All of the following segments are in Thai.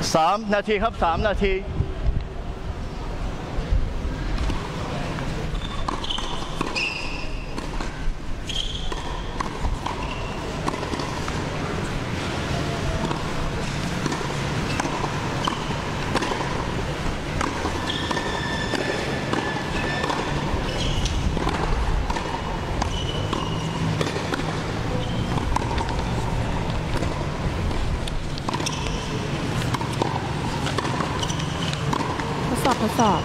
3 นาทีครับ3 นาทีทดสอบ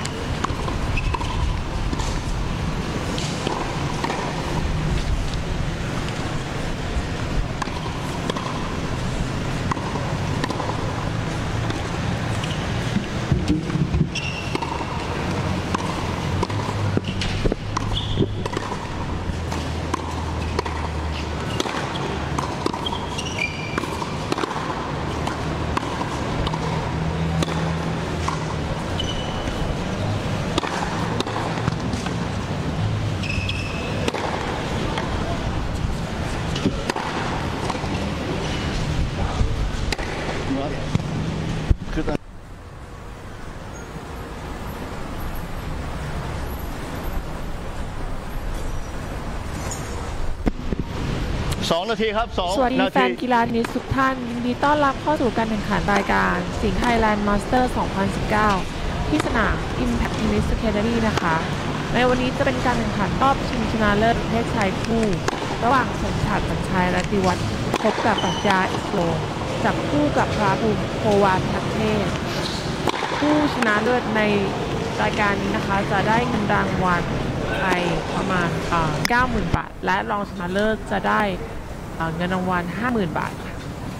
คือ2 นาทีครับ2 สวัสดีนาแฟทีนกีฬาเทนนิสทุกท่านยินดีต้อนรับเข้าสู่การแข่งขันรายการสิงห์ไทยแลนด์มาสเตอร์ 2019 ที่สนาม Impact Tennis Academy นะคะ ในวันนี้จะเป็นการแข่งขันรอบชิงชนะเลิศประเภทชายคู่ระหว่างสมชาติสัญชัยและติวัฒน์พบกับปรัชญาอิสโลจับคู่กับพระภูมิโควาทักเทศผู้ชนะเลิศในรายการนี้นะคะจะได้เงินรางวัลไปประมาณ 90,000 บาทและรองชนะเลิศจะได้เงินรางวัล 50,000 บาทค่ะ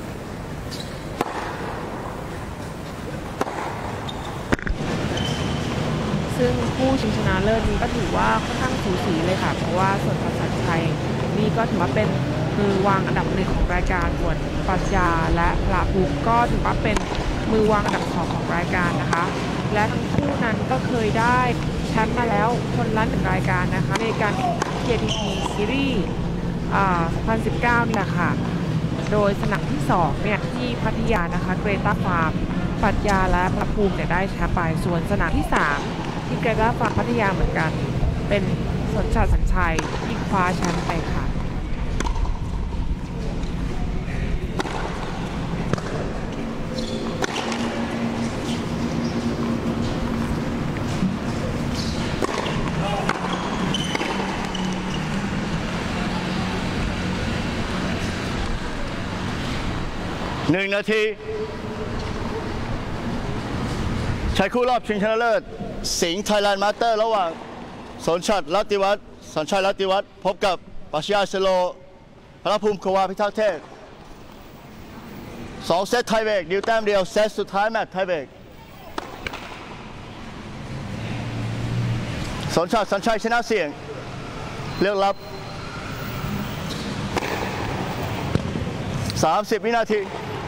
ซึ่งผู้ชิงชนะเลิศนี้ก็ถือว่าค่อนข้างสูสีเลยค่ะเพราะว่าส่วนสมชาติชัยนี่ก็ถือว่าเป็นมือวางอันดับ1ของรายการส่วนปรัชญาและพระภูมิก็ถือว่าเป็นมือวางอันดับ2ของรายการนะคะและทั้งคู่นั้นก็เคยได้แชมป์มาแล้วคนละ1รายการนะคะในการแข่งขัน KTP Series 2019 นี่แหละค่ะโดยสนามที่2เนี่ยที่พัทยานะคะเกรตาฟาร์มปรัชญาและพระภูมิเนี่ยได้แชมป์ไปส่วนสนามที่3ที่เกรตาฟาร์มพัทยาเหมือนกันเป็นสมชาติสัญชัยที่คว้าแชมป์ไปค่ะ 1 นาทีชายคู่รอบชิงชนะเลิศสิงห์ไทยแลนด์มาสเตอร์ระหว่างสนชัยรัตติวัฒน์สัญชัยรัตติวัฒน์พบกับปรัชญาอิสโลพระภูมิโควาพิทักษ์เทศ2 เซตไทยเบรกดิวแต้มเดียวเซตสุดท้ายแมตช์ไทยเบรกสนชัยสัญชัยชนะเสี่ยงเลือกรับ30 วินาที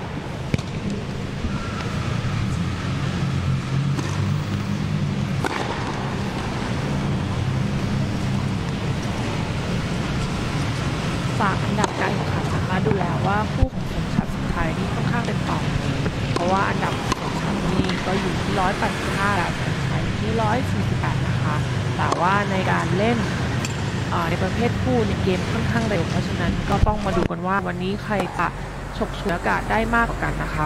อันดับการแข่งขันสามารถดูแล้วว่าคู่ของสมชาติสัญชัยนี่ค่อนข้างเป็นต่อเพราะว่าอันดับสมชาตินี่ก็อยู่ที่185และสัญชัยที่148นะคะแต่ว่าในการเล่นในประเภทคู่ในเกมค่อนข้างเร็วเพราะฉะนั้นก็ต้องมาดูกันว่าวันนี้ใครจะฉกฉวยโอกาสได้มากกว่ากันนะคะ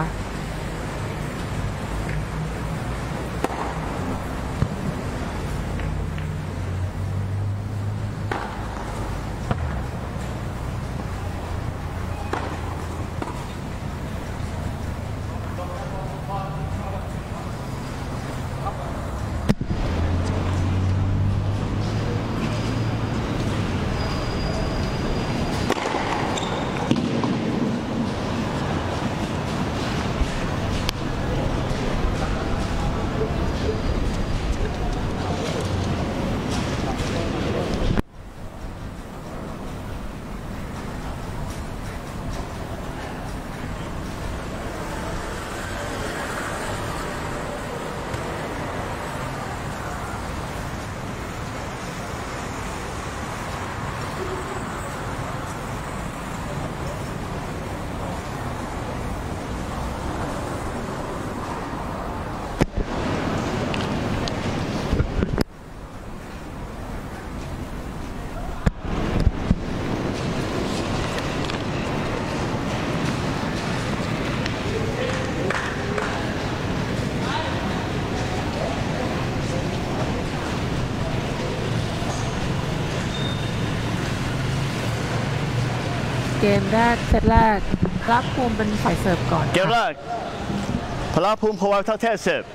เกมแรกเซตแรกพระภูมิเป็นฝ่ายเสิร์ฟก่อนเกมแรค่ะกพลภูมิพวาทักเทศเสิร์ฟ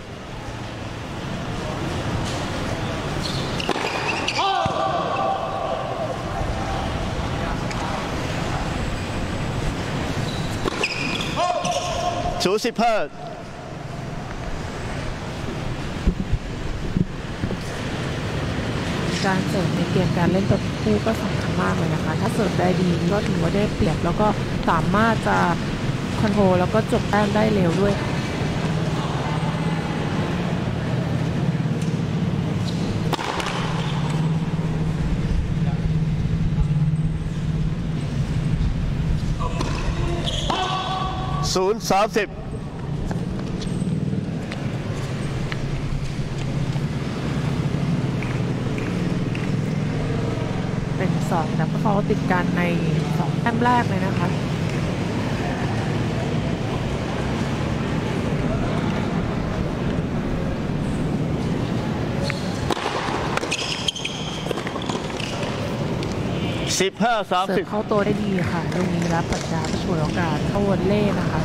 15 การเสิร์ฟในเกมการเล่นตัวคู่ก็สำคัญมากเลยนะคะถ้าเสิร์ฟได้ดีก็ถือว่าได้เปรียบแล้วก็สามารถจะคอนโทรลแล้วก็จบแต้มได้เร็วด้วยค่ะ 30 เป็น2แต่เขาติดกันใน2แต้มแรกเลยนะคะ 15-30 เสิร์ฟเข้าตัวได้ดีค่ะตรงนี้รับปัญญาฉวยโอกาสเข้าวอลเล่นะคะ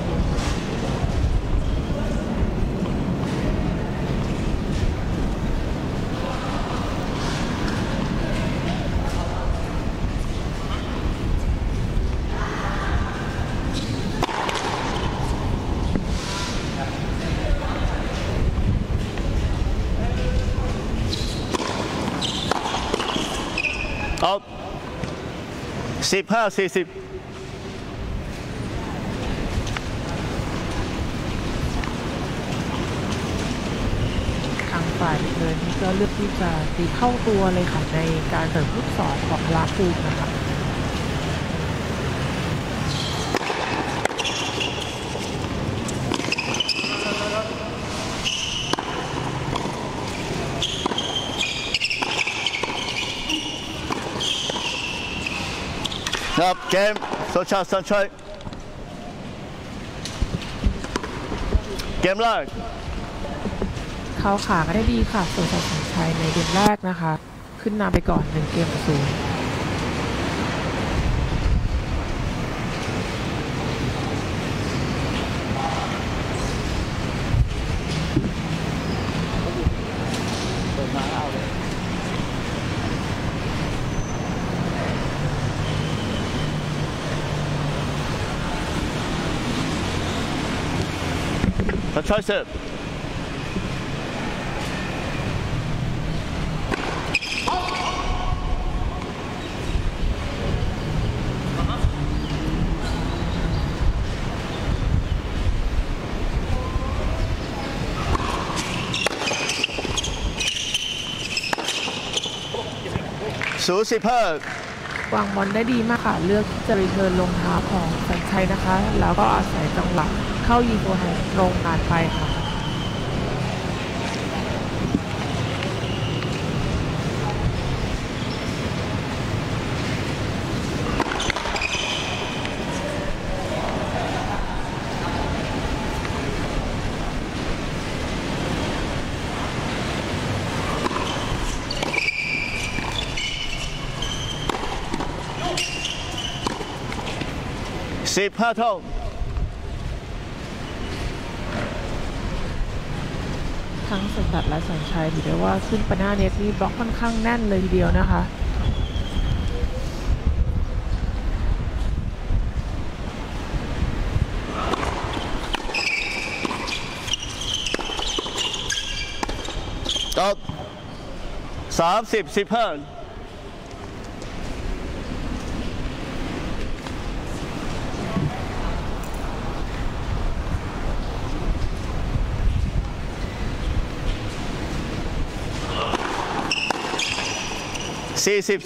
เอา15-40 ทางฝ่ายเดินนี่ก็เลือกที่จะตีเข้าตัวเลยค่ะในการเสิร์ฟลูกศรของพลภูมินะคะครับเกมโซชาสันชัยเกมแรกเข้าขาก็ได้ดีค่ะส่วนสัญชัยในเกมแรกนะคะขึ้นนำไปก่อน1 เกมต่อ 0 สัญชัยเสิร์ฟวางบอลได้ดีมากค่ะเลือกที่จะรีเทิร์นลงเท้าของสัญชัยนะคะแล้วก็อาศัยจังหวะเข้ายิงตัวแทนตรงงานไปค่ะ 15 เท่าทั้งสมบัติและสัญชัยถือได้ว่าขึ้นไปหน้าเน็ตนี่บล็อกค่อนข้างแน่นเลยทีเดียวนะคะตบ30-1540-15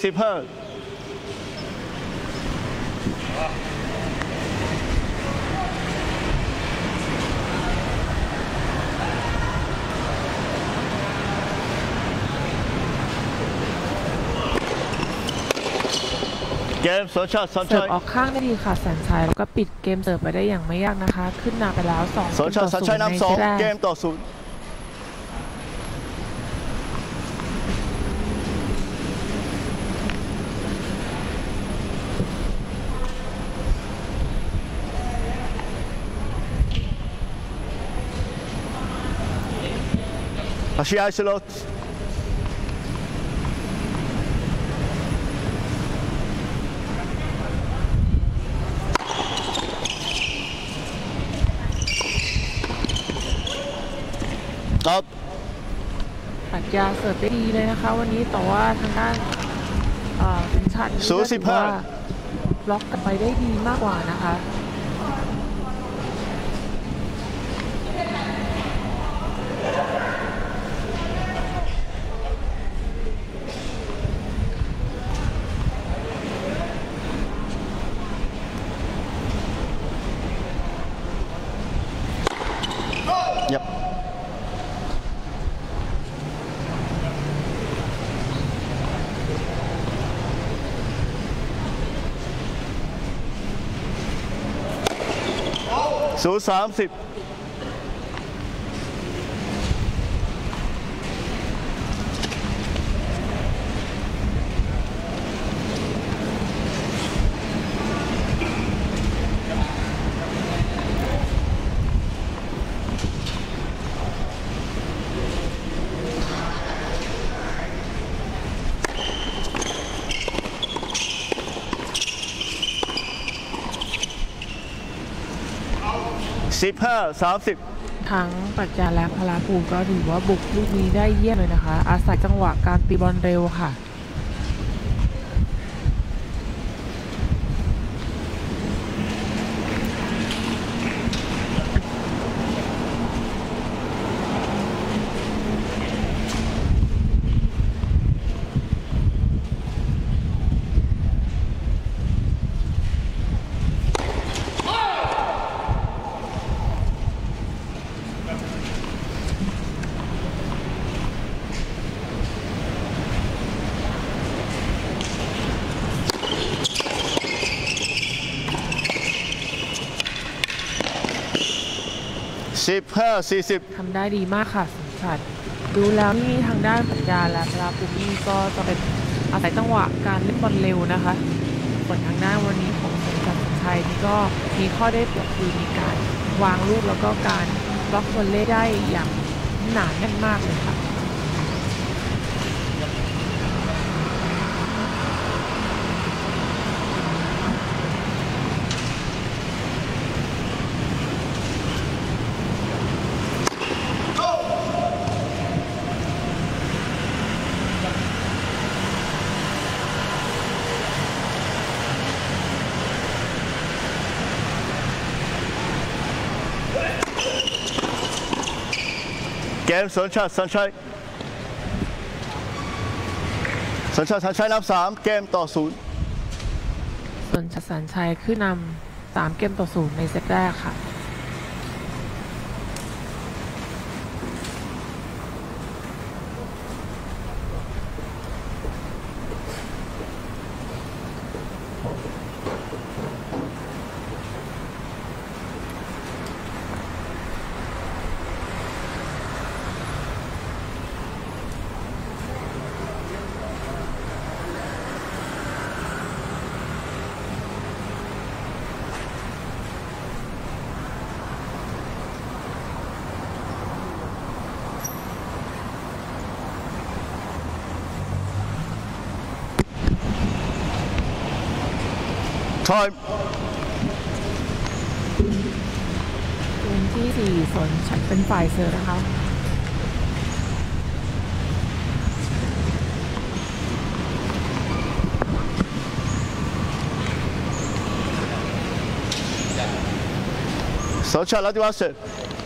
เกมโซชาสันเสิร์ชัฟยออกข้างได้ดีค่ะสัญชัยแล้วก็ปิดเกมเสิร์ฟไปได้อย่างไม่ยากนะคะขึ้นนำไปแล้ว2 โซชาสัญชัยนำ2 เกมต่อ 0 ปาชิอาเซโลครับปรัชญาเสิร์ฟได้ดีเลยนะคะวันนี้แต่ว่าทางด้านเป็นชัดนี่ก็ถือว่าบล็อกกลับไปได้ดีมากกว่านะคะยับ0-3015-30 ทั้งปรัชญาและพลาภูมิก็ถือว่าบุกลูกนี้ได้เยี่ยมเลยนะคะอาศัยจังหวะการตีบอลเร็วค่ะ 15-40 ทำได้ดีมากค่ะสมชัดดูแล้วนี่ทางด้านปรัชญาและพลาภูมิก็จะเป็นอาศัยจังหวะการเล่นบอลเร็วนะคะส่วนทางด้านวันนี้ของสมชัดชัยนี่ก็มีข้อได้เปรียบคือมีการวางลูกแล้วก็การบล็อกวอลเลย์ได้อย่างหนาแน่นมากเลยค่ะเกมสัญชัยสัญชัยนำ3เกมต่อ0 ส่วนสัญชัยขึ้นนำ3 เกมต่อ 0ในเซตแรกค่ะ time เกมที่4สนชัดเป็นฝ่ายเสิร์ฟนะคะสัญชัยแล้วที่ว่าเสร็จ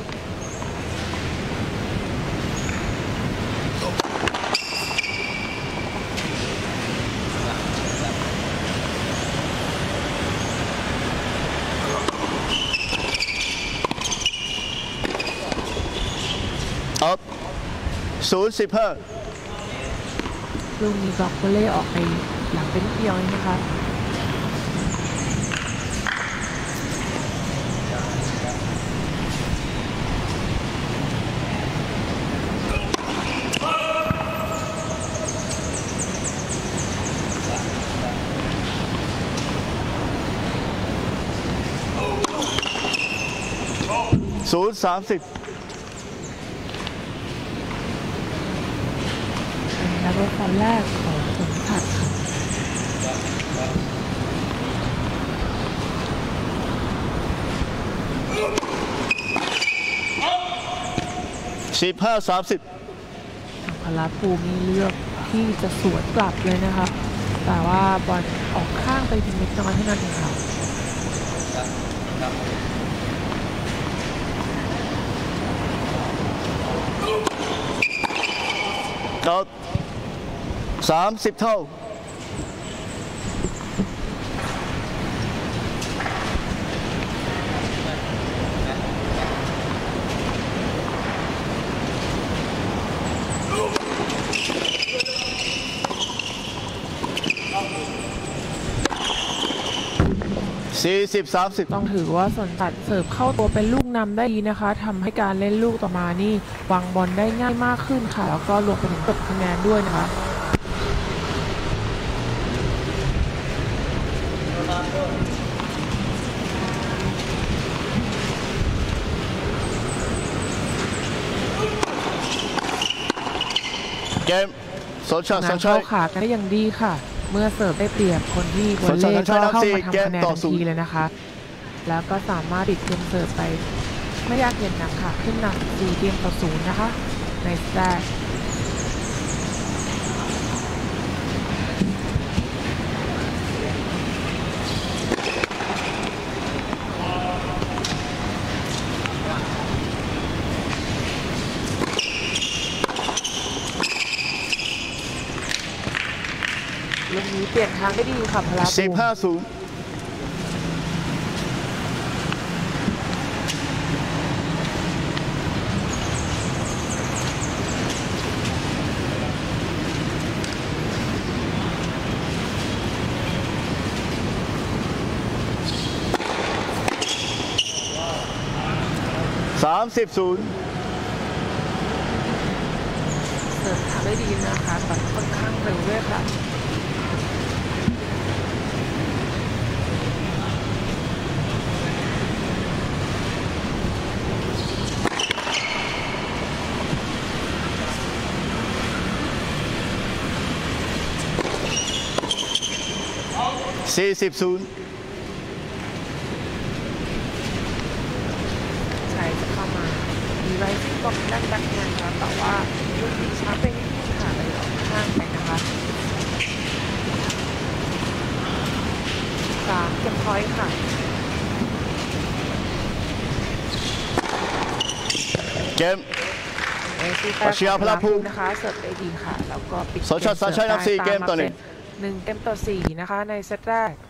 0-15 ลูกนี้บล็อกวอลเลย์ออกไปหลังเป็นเดียวนะคะ 0-30 ลแรกของสนชัดค่ะ 15-30 ทางพลภูมิเลือกที่จะสวนกลับเลยนะคะ แต่ว่าบอลออกข้างไปเพียงเล็กน้อยเท่านั้นเองค่ะก็30 เท่า40-30 ต้องถือว่าสนชัดเสิร์ฟเข้าตัวเป็นลูกนำได้ดีนะคะทำให้การเล่นลูกต่อมานี่วางบอลได้ง่ายมากขึ้นค่ะ แล้วก็รวมไปถึงเก็บคะแนนด้วยนะคะเกมสนชัยงานเข้าขากันได้อย่างดีค่ะ เมื่อเสิร์ฟได้เปรียบคนที่วอลเล่ก็เข้ามาทำคะแนนทันทีเลยนะคะ แล้วก็สามารถปิดเกมเสิร์ฟไปไม่ยากเย็นนักค่ะ ขึ้นนำ4-0นะคะในสแตทลูกนี้เปลี่ยนทางได้ดีค่ะพลาภูมิ 15-0 30-0 เสิร์ฟทำได้ดีนะคะแต่ค่อนข้างเร็วด้วยค่ะ 40-0 ใช่จะเข้ามามีไว้ที่บล็อกด้านแบ็คแฮนด์ค่ะแต่ว่าลูกนี้ช้าไปนิดนึงค่ะเลยออกข้างไปนะคะ3 เก็บพอยต์ค่ะเกมปรัชญาพลภูมินะคะเสิร์ฟได้ดีค่ะแล้วก็ปิดสนชัย สัญชัยนำ4 เกมต่อ 1-4นะคะในเซตแรก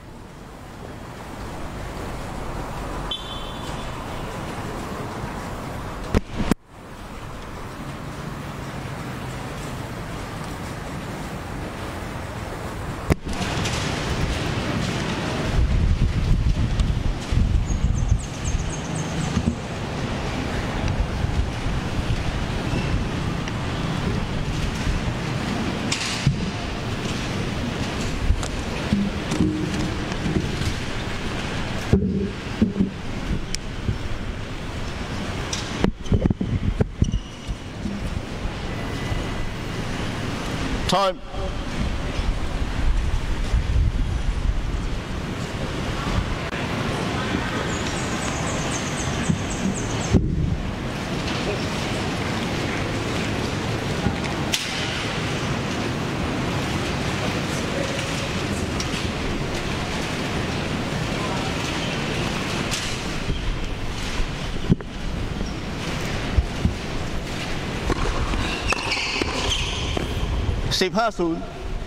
Time. 15-0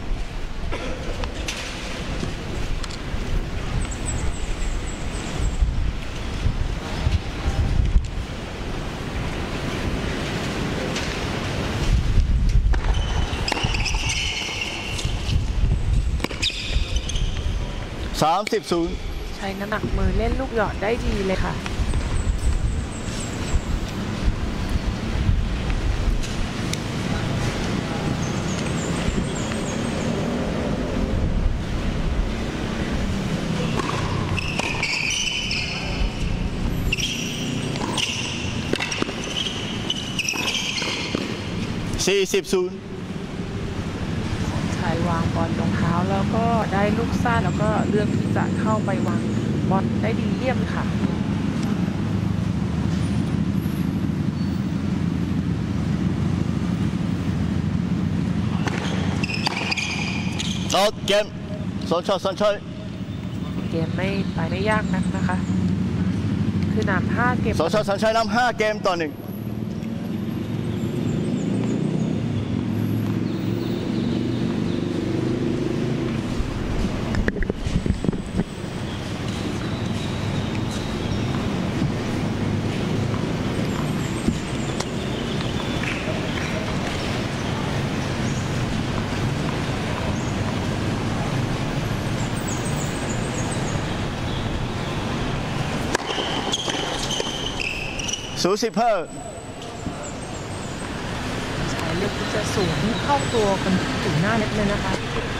30-0 ใช้น้ำหนักมือเล่นลูกหยอดได้ดีเลยค่ะ 40-0 บอลลงเท้าแล้วก็ได้ลูกสั้นแล้วก็เลือกที่จะเข้าไปวางบอลได้ดีเยี่ยมค่ะเอาเกมสอนชัยเกมไม่ยากนักนะคะคือนำ5 เกมสอนชัยนำ5 เกมต่อ 10-15 ใช้เลือกที่จะสูงเข้าตัวกันถึงหน้าเน็ตเลยนะคะ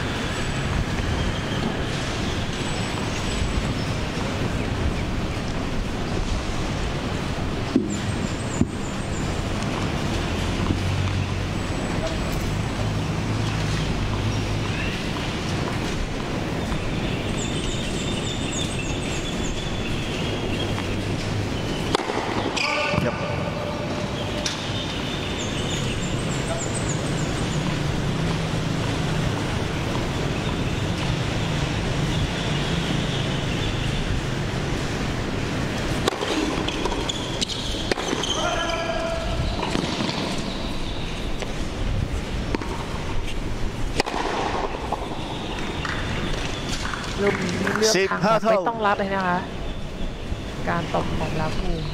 ลูกนี้เลือกทางไม่ต้องรับเลยนะคะการตบของลาภูมิ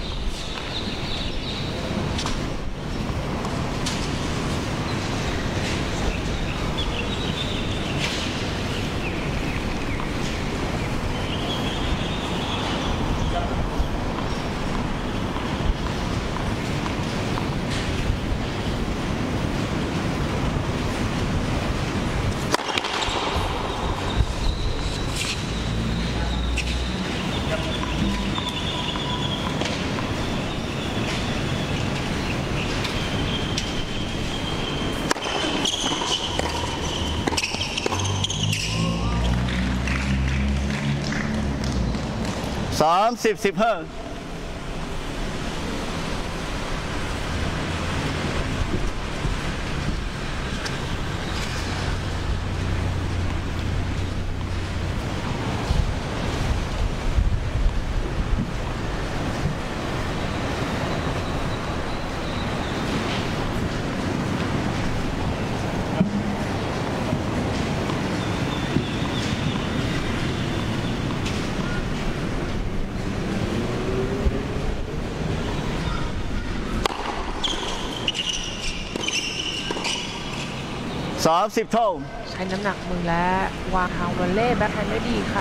30-1530 เท่าใช้น้ำหนักมือและวางทางวอลเล่แบ็คแฮนด์ได้ดีค่ะ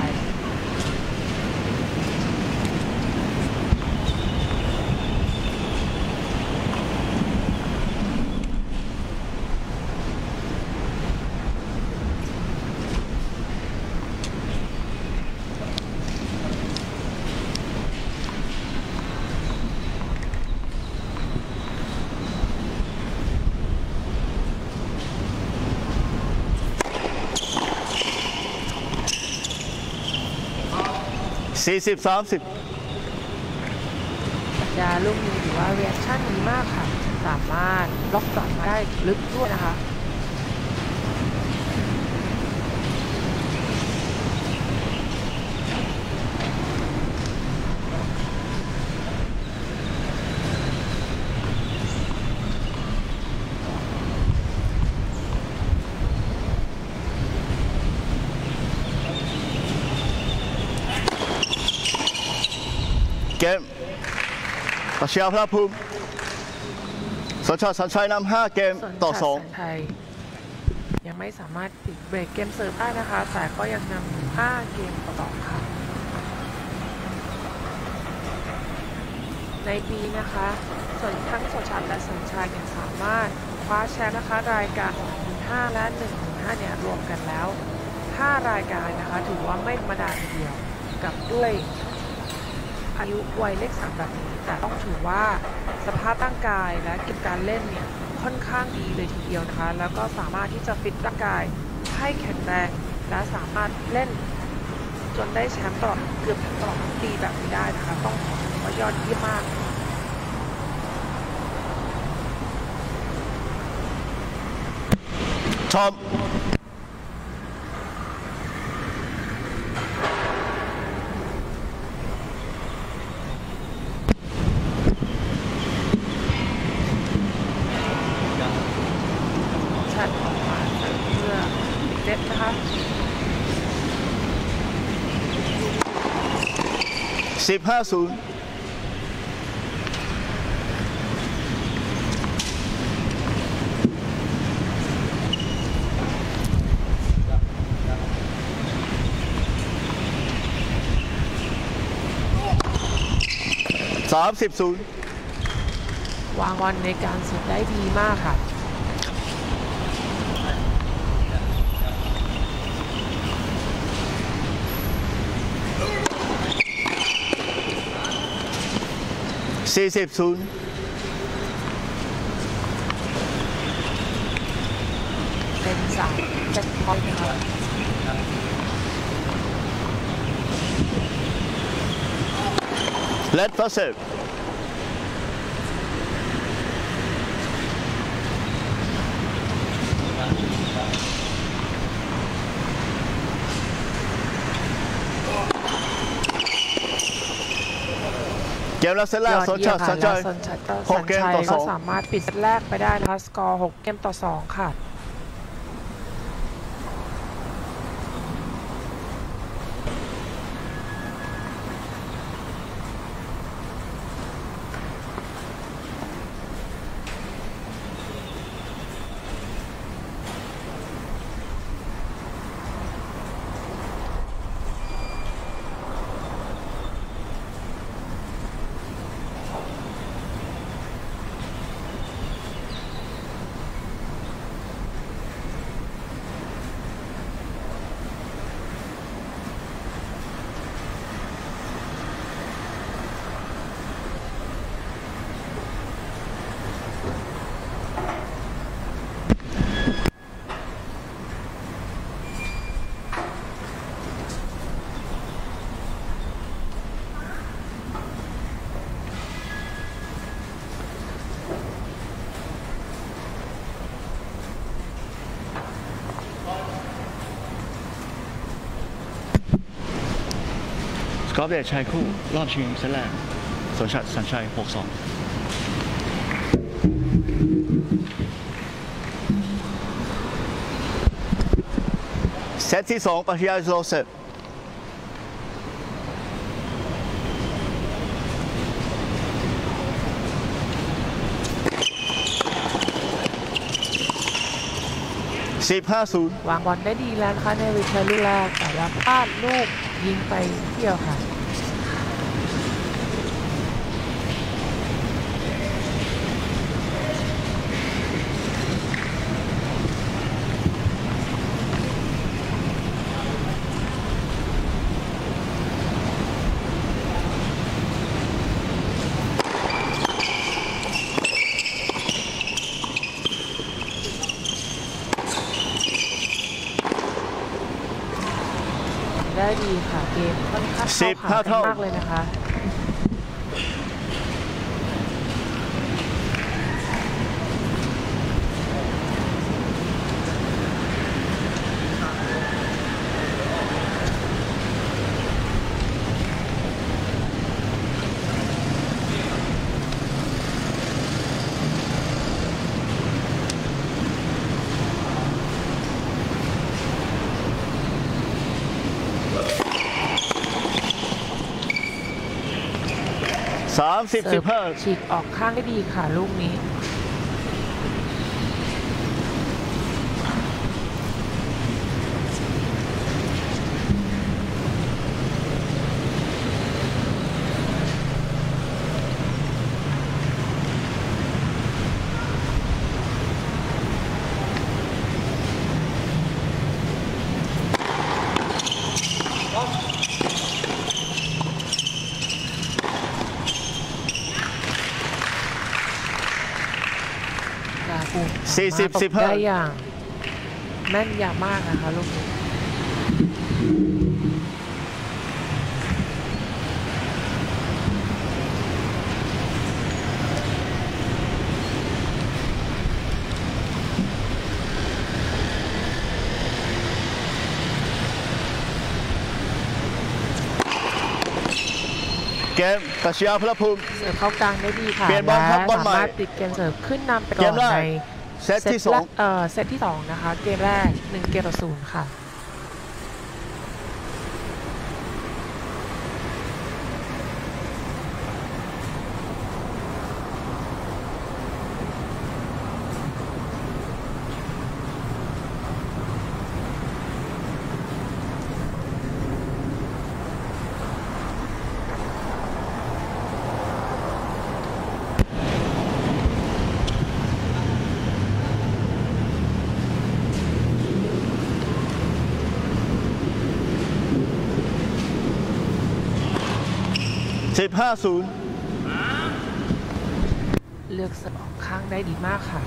40-30 ปัญญาลูกนี้ถือว่าเรีแอคชั่นดีมากค่ะสามารถล็อกต่อได้ลึกด้วยนะคะเกมปรัชญาพระภูมิสัญชัยนำ5 เกมต่อ 2 ไทยยังไม่สามารถติดเบรกเกมเสิร์ฟได้นะคะแต่ก็ยังนำ5 เกมต่อค่ะในปีนะคะส่วนทั้งโซชัดและสัญชัยยังสามารถคว้าแชมป์นะคะรายการ 15,000 และ 15,000 เนี่ยรวมกันแล้ว5 รายการนะคะถือว่าไม่ธรรมดาทีเดียวกับด้วยอายุวัยเลข3แบบนี้แต่ต้องถือว่าสภาพร่างกายและเกมการเล่นเนี่ยค่อนข้างดีเลยทีเดียวนะคะแล้วก็สามารถที่จะฟิตร่างกายให้แข็งแรงและสามารถเล่นจนได้แชมป์ตลอดเกือบตลอดทั้งปีแบบนี้ได้นะคะต้องขอว่ายอดเยี่ยมมากทอมชัดออกมาเพื่อเซตนะคะ 15-030-0 วางบอลในการเสิร์ฟได้ดีมากค่ะ 40-0 เป็น3 เซตพอยต์นะคะ Let for serveเกมรับเซตแรกสนชัยสัญชัย6 เกมต่อ 2 ก็สามารถปิดเซตแรกไปได้นะคะสกอร์6 เกมต่อ 2ค่ะกอล์ฟเดชชายคู่รอบชิงเซตแรกสนชัยสัญชัย6-2เซตที่ 2ปรัชญาสโลเซต15-0 วางบอลได้ดีแล้วนะคะในรีเทิร์นลูกแรกแต่ว่าพลาดลูกยิงไปเดียวค่ะได้ดีค่ะเกมค่อนข้างเข้าขากันมากเลยนะคะ 30-15 ฉีกออกข้างได้ดีค่ะลูกนี้ 40-15 ได้อย่างแม่นยำมากนะคะลูกนี้เกมปรัชญาพลภูมิเสิร์ฟเข้ากลางได้ดีค่ะเปลี่ยนบอลครับบอลใหม่สามารถติดเกมเสิร์ฟขึ้นนำไปก่อนในเซตที่ 2นะคะเกมแรก1-0ค่ะ 15-0 เลือกเสิร์ฟออกข้างได้ดีมากค่ะ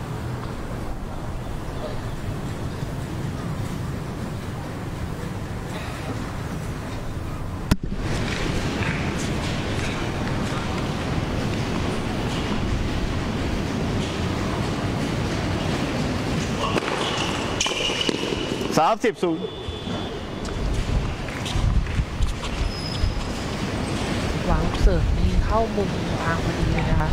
30-0 วางลูกเสิร์ฟนี้เข้ามุมทางพอดีเลยนะคะ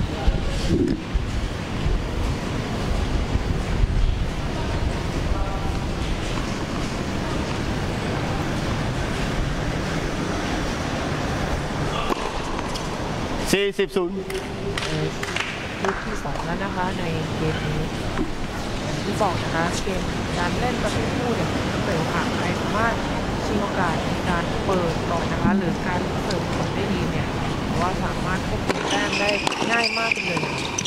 40-0 ลูกที่2แล้วนะคะในเกมนี้ที่บอกนะคะเกมการเล่นประเภทคู่เนี่ยเร็วค่ะใครสามารถชิงโอกาสในการเปิดก่อนนะคะหรือการเสิร์ฟผลได้ดีเนี่ยเพราะว่าสามารถควบคุมแต้มได้ง่ายมากเลย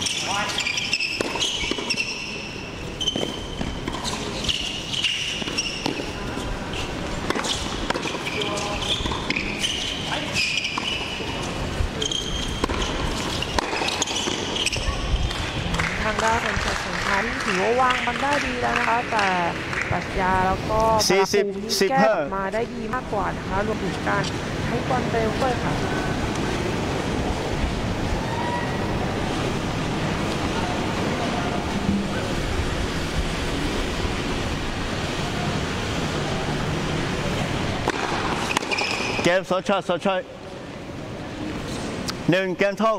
ทางด้านเป็นชัดสงครามที่ถือว่าวางมันได้ดีแล้วนะคะแต่ปรัชญาแล้วก็พลภูมิแก้ออกมาได้ดีมากกว่านะคะรวมถึงการใช้บอลเร็วด้วยค่ะเกมสดช็อต1เกมเท่า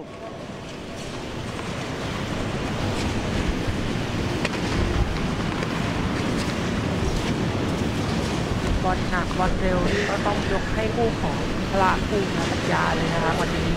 บอลหนักบอลเร็วนี่ก็ต้องยกให้คู่ของพละภูมิปรัชญาเลยนะคะวันนี้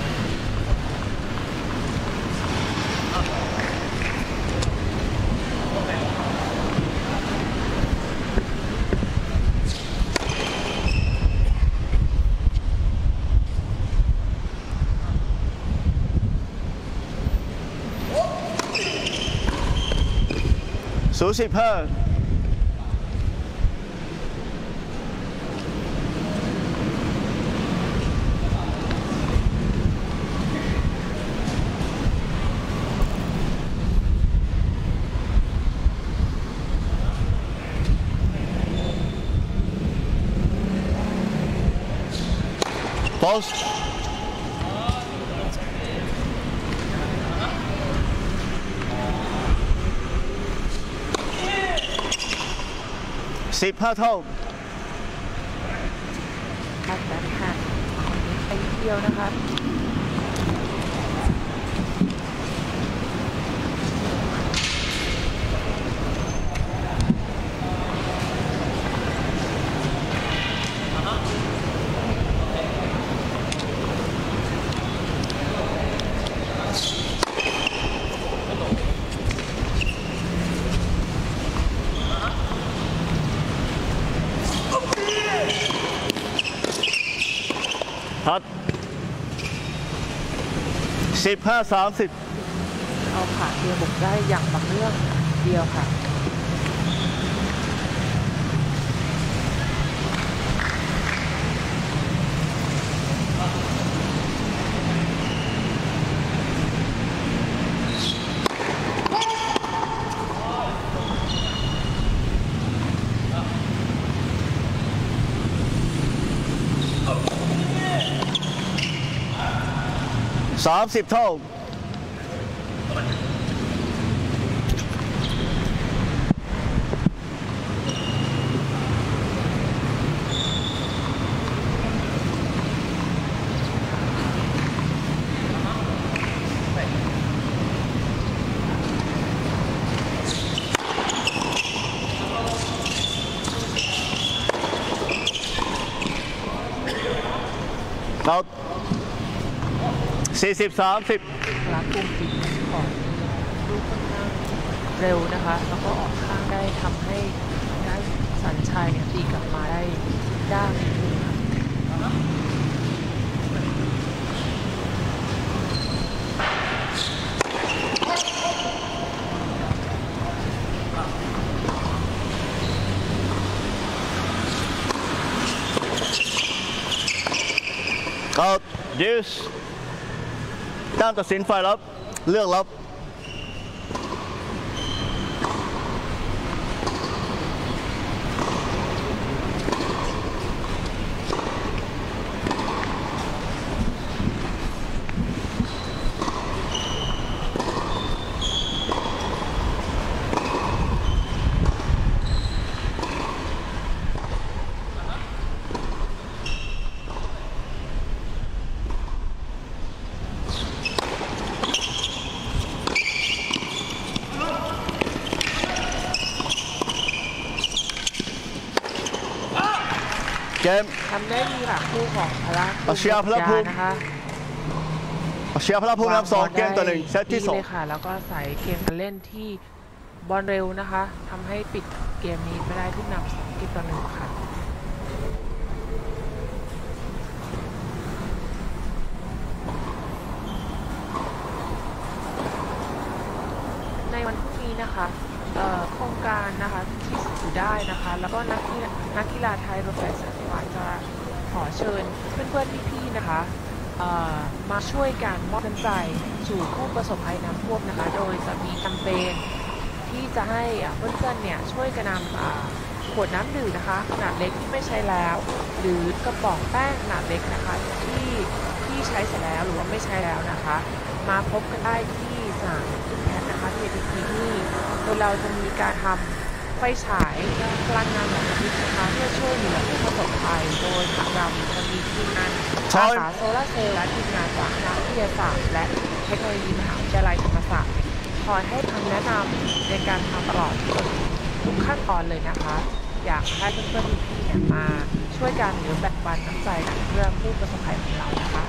15โพสต์15เท่าคัดแบ็คแฮนด์ไปเดียวนะคะพัด15-30 เอาขาเดียวบุกได้อย่างต่อเนื่องเดียวค่ะ 30 เท่าเรา40-30 พละภูมิติดของลูกค่อนข้างเร็วนะคะแล้วก็ออกข้างได้ทำให้ได้สัญชัยเนี่ยตีกลับมาได้ด้านนิดนึงก็ดิสตั้งตัดสินฝ่ายรับเลือกรับเกมทำได้ดีค่ะคู่ของพละปัชญาพละภูมินะคะปัชญาพละภูมินำ2 เกมต่อ 1 เซตที่2 เลยค่ะแล้วก็ใส่เกมการเล่นที่บอลเร็วนะคะทำให้ปิดเกมนี้ไม่ได้ขึ้นนำ2 เกมต่อ 1ค่ะในวันพรุ่งนี้นะคะโครงการนะคะที่อยู่ได้นะคะแล้วก็นักกีฬาไทยโปรเฟสชั่นอลจะขอเชิญเพื่อนๆพี่ๆนะคะมาช่วยกันมอบน้ำใจสู่ผู้ประสบภัยน้ำท่วมนะคะโดยจะมีแคมเปญที่จะให้เพื่อนๆเนี่ยช่วยกันนำขวดน้ำดื่มนะคะขนาดเล็กที่ไม่ใช้แล้วหรือกระป๋องแป้งขนาดเล็กนะคะที่ใช้เสร็จแล้วหรือว่าไม่ใช้แล้วนะคะมาพบกันได้ที่สนามแพทย์นะคะที่นี่โดยเราจะมีการทำไฟฉายพลังงานแสงอาทิตย์นะคะเพื่อช่วยเหลือผู้ประสบภัยโดยทางเราจะมีทีมงานอาสาโซลาร์เซลล์และทีมงานจากนักวิทยาศาสตร์และเทคโนโลยีมหาวิทยาลัยธรรมศาสตร์คอยให้คำแนะนำในการทำตลอดทุกขั้นตอนเลยนะคะอยากให้เพื่อนๆพี่ๆเนี่ยมาช่วยกันหรือแบ่งปันน้ำใจกันเพื่อผู้ประสบภัยของเรานะคะ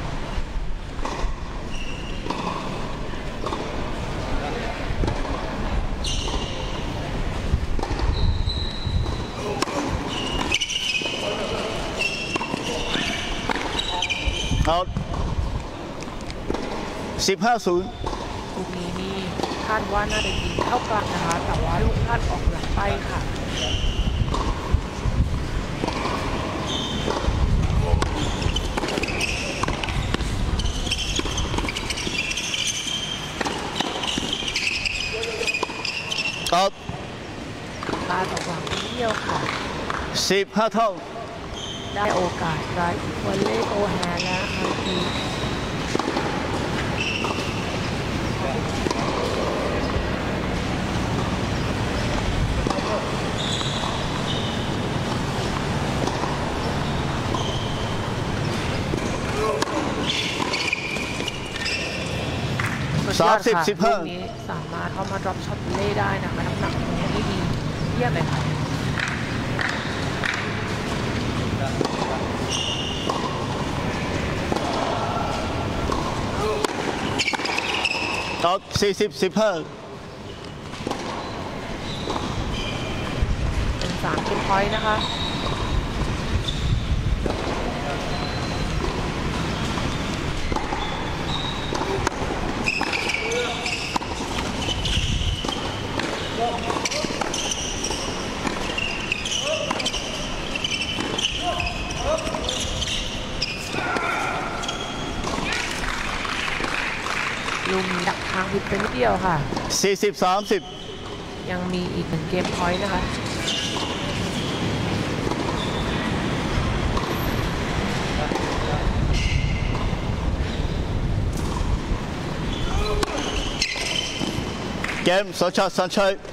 เอา15-0 ลูกนี้นี่คาดว่าน่าจะยิงเข้ากลางนะคะแต่ว่าลูกพลาดออกหลังไปค่ะครับพลาดออกหลังนิดเดียวค่ะ 15 เท่าได้โอกาสได้วอลเล่โอแฮนแล้วค่ะที 30-15 นี้สามารถเข้ามาดรอปช็อตเล่ได้นะคะน้ำหนักตรงนี้ดีเยี่ยมเลยค่ะครับ40-15 เป็น3 เกมพอยต์นะคะลุมดักทางผิดไปนิดเดียวค่ะ 40-30 ยังมีอีก1 เกมพอยต์นะคะมสนชัดสัญชัย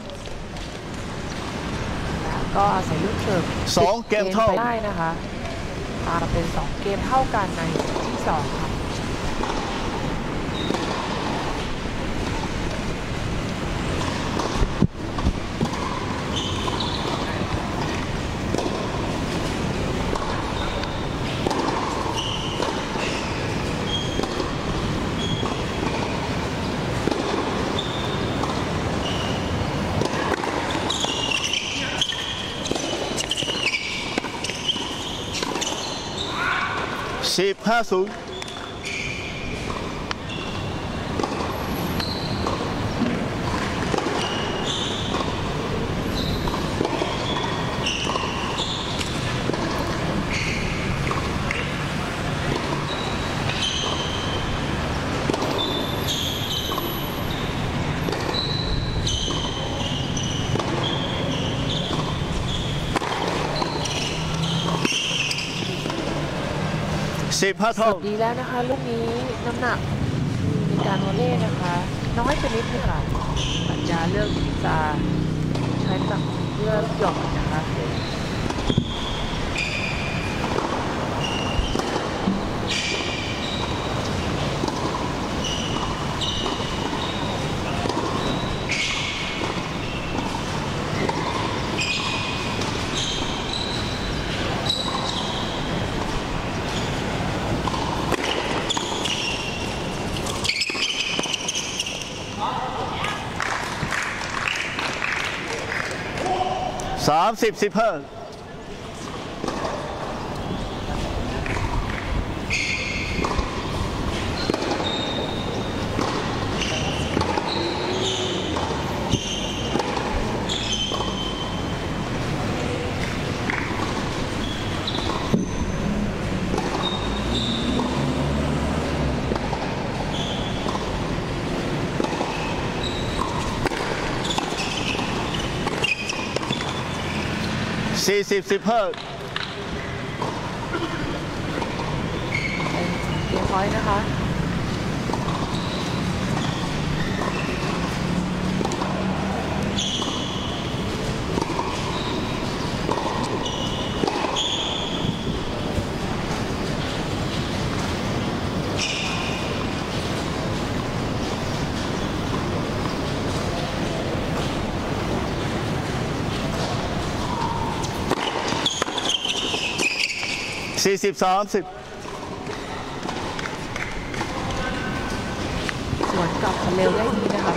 ก็อาศัยลูกเสิร์ฟ 2 เกมเท่าได้นะคะตามเป็น2 เกมเท่ากันในที่2ค่ะ 15-015 เท่าดีแล้วนะคะลูกนี้น้ำหนักในการวอลเลย์นะคะน้อยไปนิดนึงค่ะปัญญาเลือกที่จะใช้ตักเพื่อหยอกนะคะ 30-1540-15 เกมพอยต์นะคะ 40-30 สวนกลับเร็วได้ดีนะคะ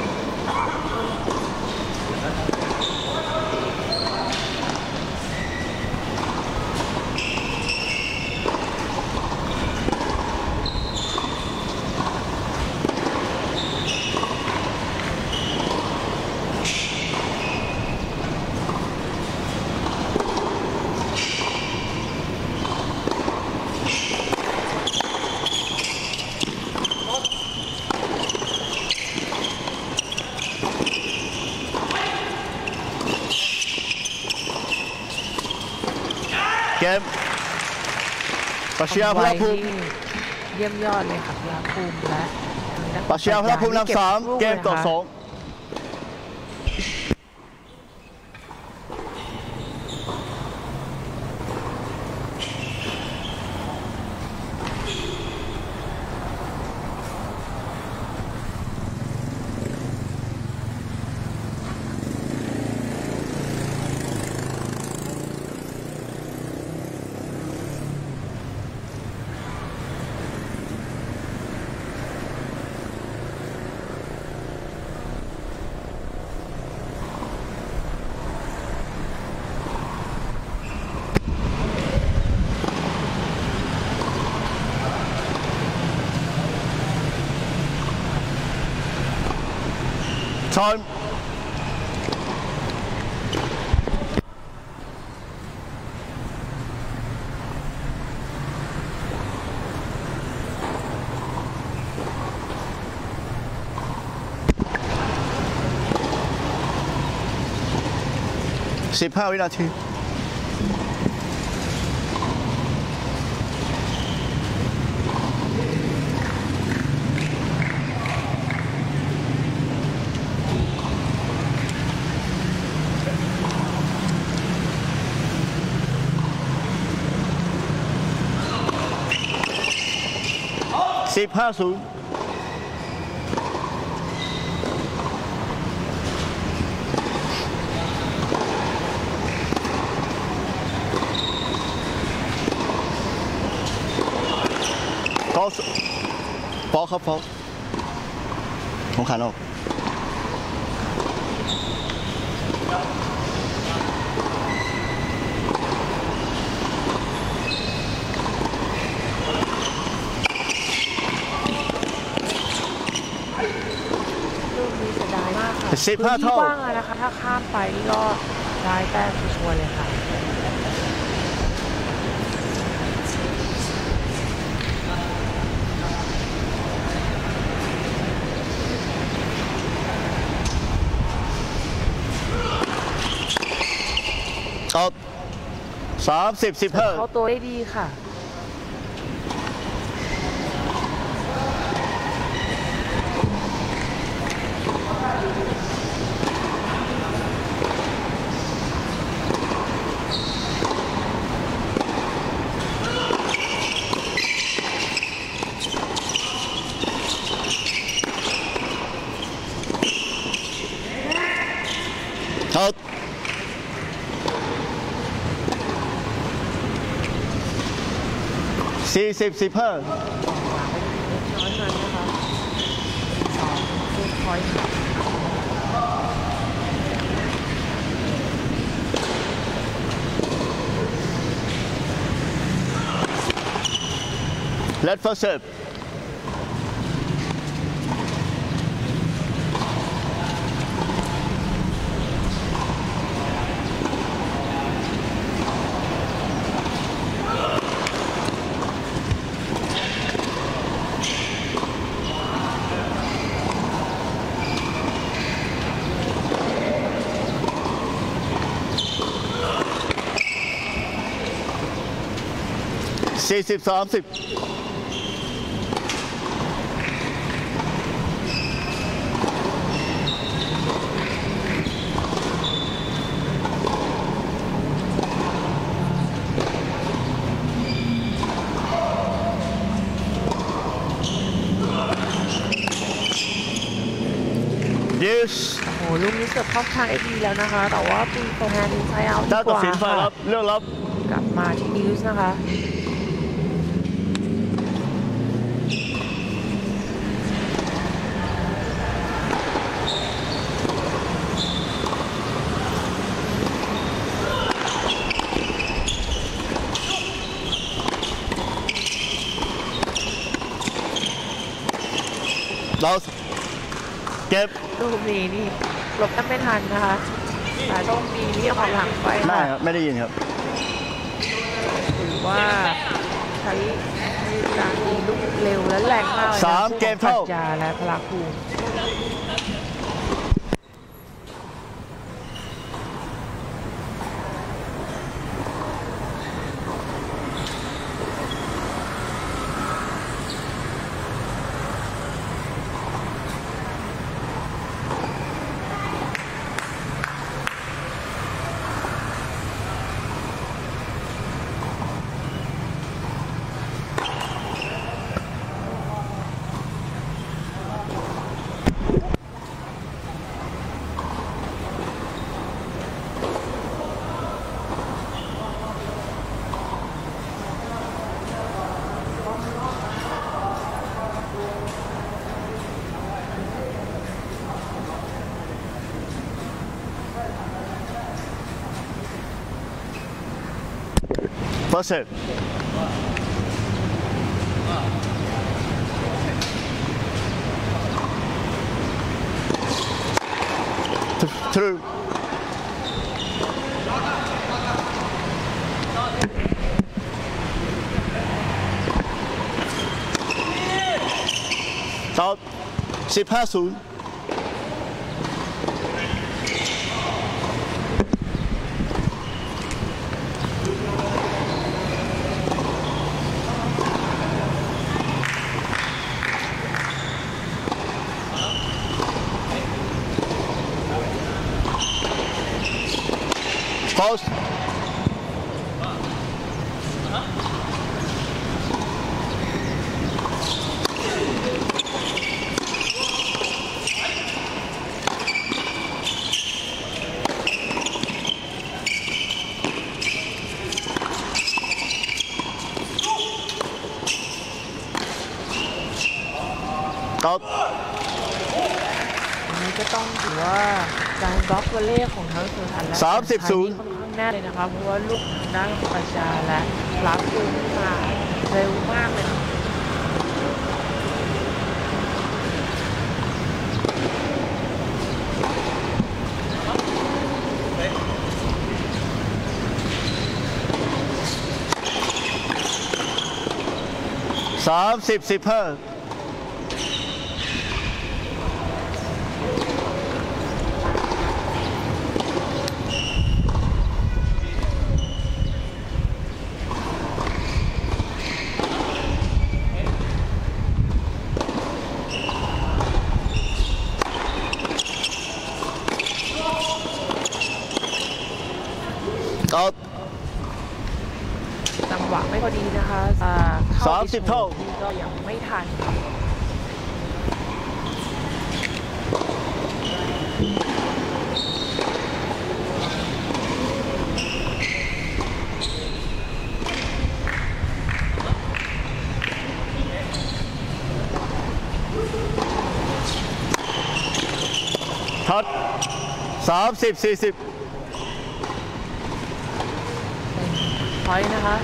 เกมปรัชญาพลภูมิเยี่ยมยอดเลยค่ะพลภูมิและปรัชญาพลภูมินำ3 เกมต่อ 2Time. 15 วินาที 15-0ฟอลครับฟอลผมขันออก15 เท่าว่างนะคะ ถ้าข้ามไปก็ได้แต้มชัวร์เลยค่ะครับ30-15 เข้าตัวได้ดีค่ะครับ40-15 น้อยนั้นนะคะ2 เซตพอยต์ค่ะ Let first serve40-30 โอ้โหลูกนี้เสิร์ฟเข้าทางดีแล้วนะคะ แต่ว่าตีโฟร์แฮนด์อินไซด์เอาท์ดีกว่าค่ะเรื่องรับกลับมาที่ดิวส์นะคะเราเก็บลูกนี้นี่หลบตั้งไม่ทันนะคะแต่ต้องมีเรียกออกหลังไปไม่ครับไม่ได้ยินครับถือว่าใช้การยิงลูกเร็วและแรงมากเลยนะ 3 เกมเท่าปัญญาและพลาภูมิ First serve. Through. Out. 15-0. Post. ตัดอันนี้ก็ต้องถือว่าการบล็อกวอลเลย์ของทั้งสุพรรณและค่อนข้างแน่เลยนะคะเพราะว่าลูกทางด้านของปรัชญาและพลับขึ้นมาเร็วมากเลย 30-15 จังหวะไม่พอดีนะคะ 30 เท่าก็ยังไม่ทันทัด30-40 พอยต์นะคะ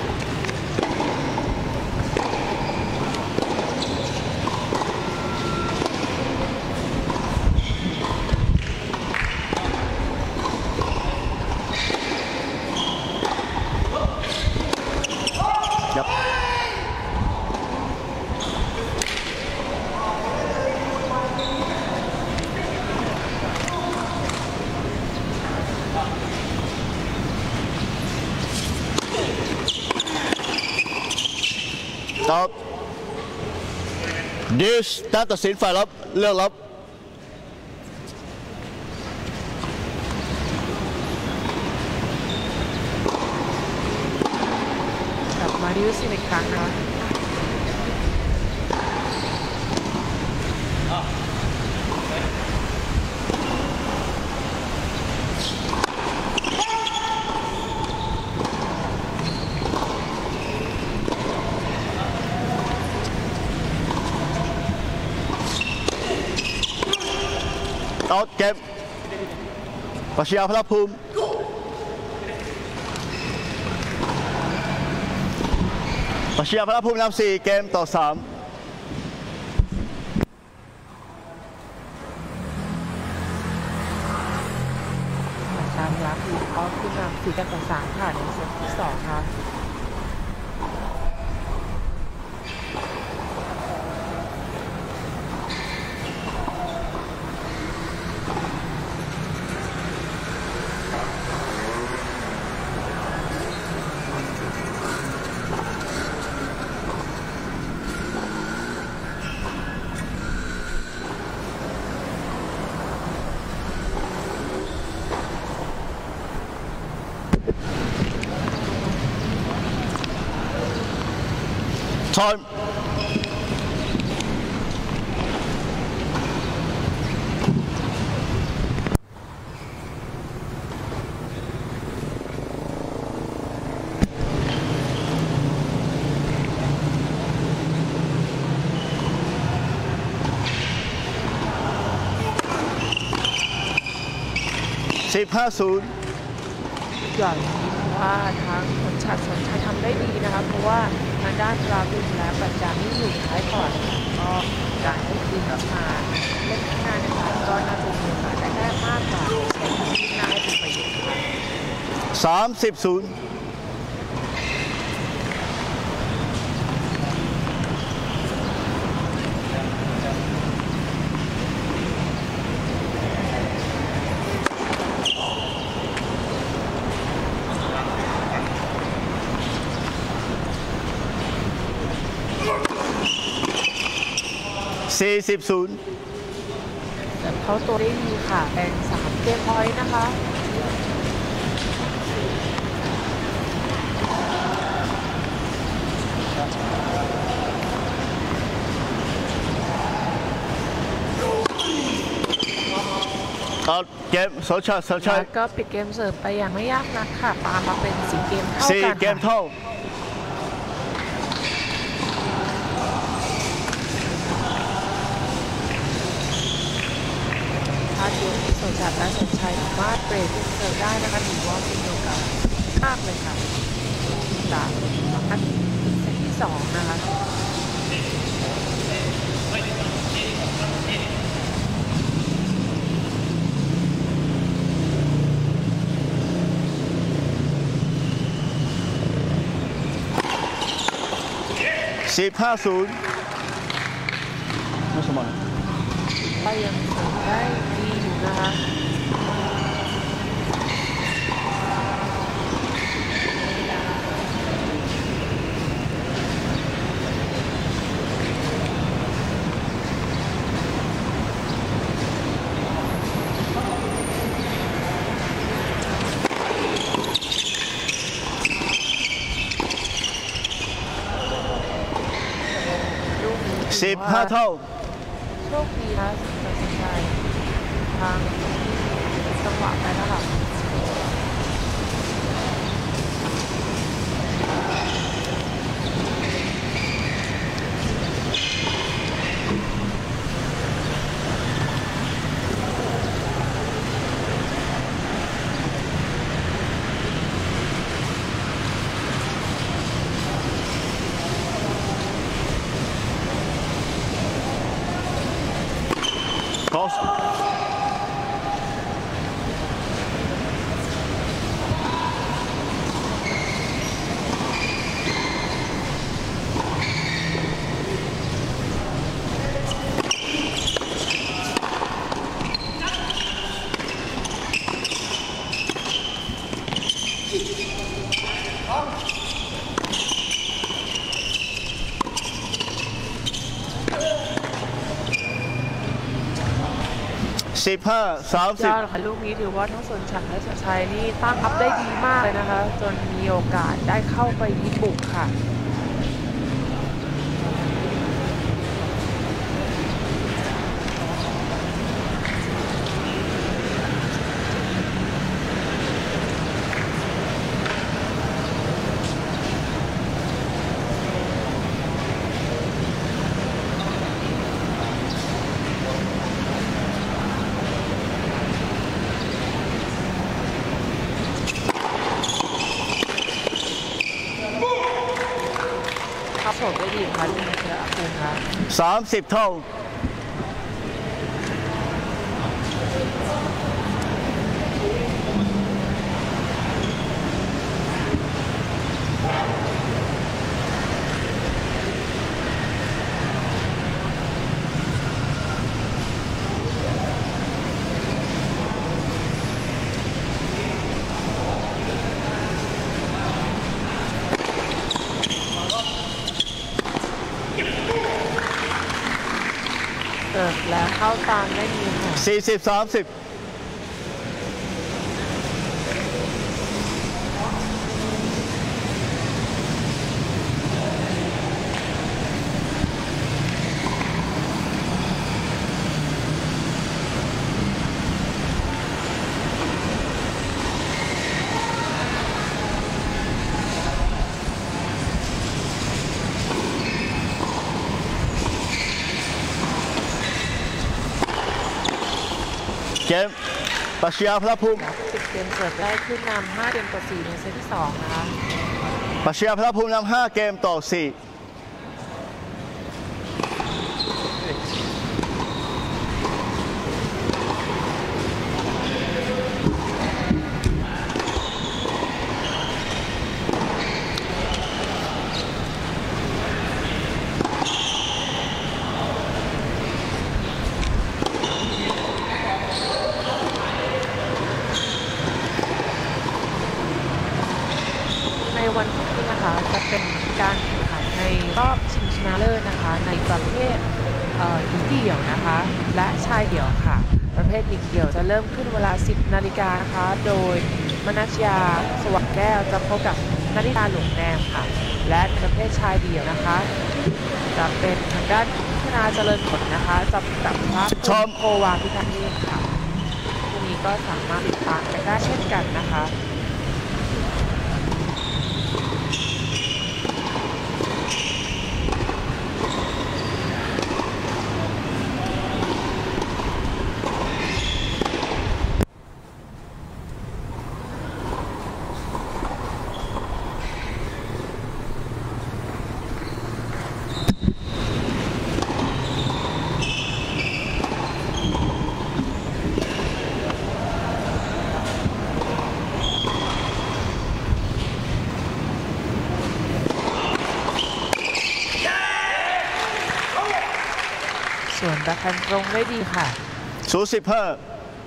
ครับดิชการตัดสินฝ่ายรับเลือกรับกลับมาดิวสิอีกครั้งนะเอาเกมปรัชญาพระภูมิปรัชญาพระภูมินำ4เกมต่อ3 ตามรับอีกก็ขึ้นนำ4เกมต่อ3ค่ะในเซตที่2ค่ะ time 15-0 อย่างนี้ว่าทางคนชัดสนชัยทำได้ดีนะคะเพราะว่าทางด้านราบุญและปัจจานี่อยู่ท้ายก่อนก็การที่คืนกลับมาเล่นข้างหน้านะคะก็น่าจะมีโอกาสได้แค่มากกว่าใช้ที่น่าให้เป็นประโยชน์ค่ะ 30-040-0 แต่เขาตัวได้ดีค่ะเป็น3เกมพอยต์นะคะตัดเกมสนชัยก็ปิดเกมเสิร์ฟไปอย่างไม่ยากนักค่ะตามมาเป็น4เกมเท่ากัน 4เกมเท่านะคะเดี๋ยวสนจัดและสนชัยสามารถเบรกเสิร์ฟได้นะคะถือว่าเป็นโอกาสมากเลยค่ะจากนัดเซตที่2นะคะ 15-0ไม่สมบูรณ์ก็ยังเสิร์ฟได้ดีอยู่นะคะ 15 เท่าโชคดีนะตัดสินใจทางจังหวะไปแล้วค่ะ Cross. 15-30 ยอดค่ะลูกนี้ถือว่าทั้งสนชัยและสนชัยนี่ตั้งอัพได้ดีมากเลยนะคะจนมีโอกาสได้เข้าไปยิงบุกค่ะโฉบได้ดีค่ะลูกนี้คืออาคูนค่ะ 30 เท่าแล้วเข้าตามได้ดีค่ะ 40-30เกมปรัชญาพลภูมิปิดเกมเสิร์ฟได้ขึ้นนำ5 เกมต่อ 4ในเซตที่2นะคะปรัชญาพลภูมินำ5 เกมต่อ 4 วันนี้นะคะจะเป็นการแข่งขันในรอบชิงชนะเลิศนะคะในประเภทหญิงเดี่ยวนะคะและชายเดี่ยวค่ะประเภทหญิงเดี่ยวจะเริ่มขึ้นเวลา 10 นาฬิกานะคะโดยมนัชยาสว่างแก้วจะพบกับนาริตาหลงแนมค่ะและประเภทชายเดี่ยวนะคะจะเป็นทางด้านพัฒนาเจริญผลนะคะจะพบกับพระโอวาพิทักษ์เนตรค่ะคู่นี้ก็สามารถติดตามกันได้เช่นกันนะคะส่วนแบ็คแฮนด์ตรงได้ดีค่ะ 0-15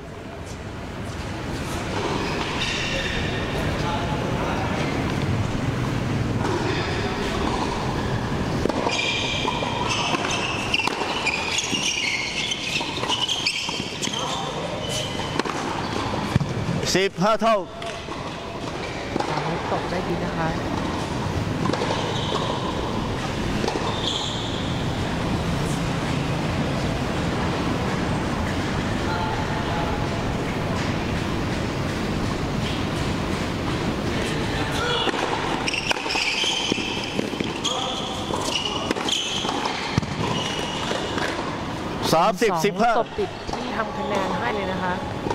15 เท่าทำให้ตกได้ดีนะคะ 30-15 ตบติดที่ทำคะแนนให้เลยนะคะ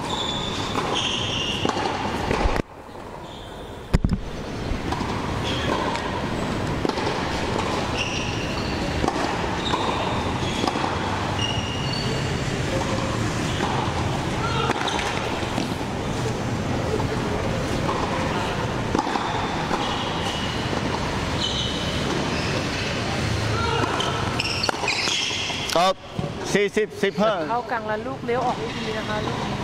ครับ40-15 เข้ากลางแล้วลูกเลี้ยวออกได้ดีนะคะลูกนี้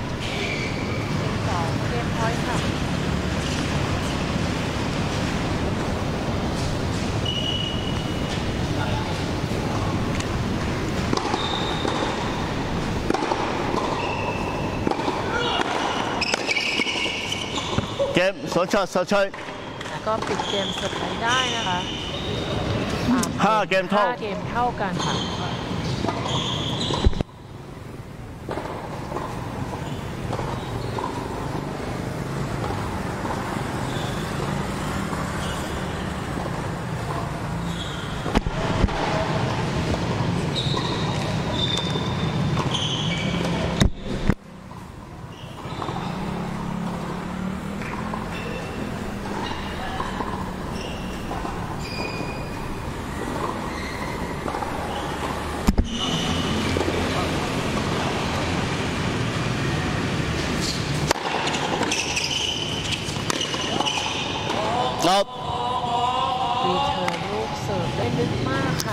2 เกมพอยต์ค่ะเกมสนชัยแล้วก็ปิดเกมเสร็จไปได้นะคะ 5 เกมเท่า 5 เกมเท่ากันค่ะครับรีเทิร์นลูกเสิร์ฟได้ลึกมากค่ะ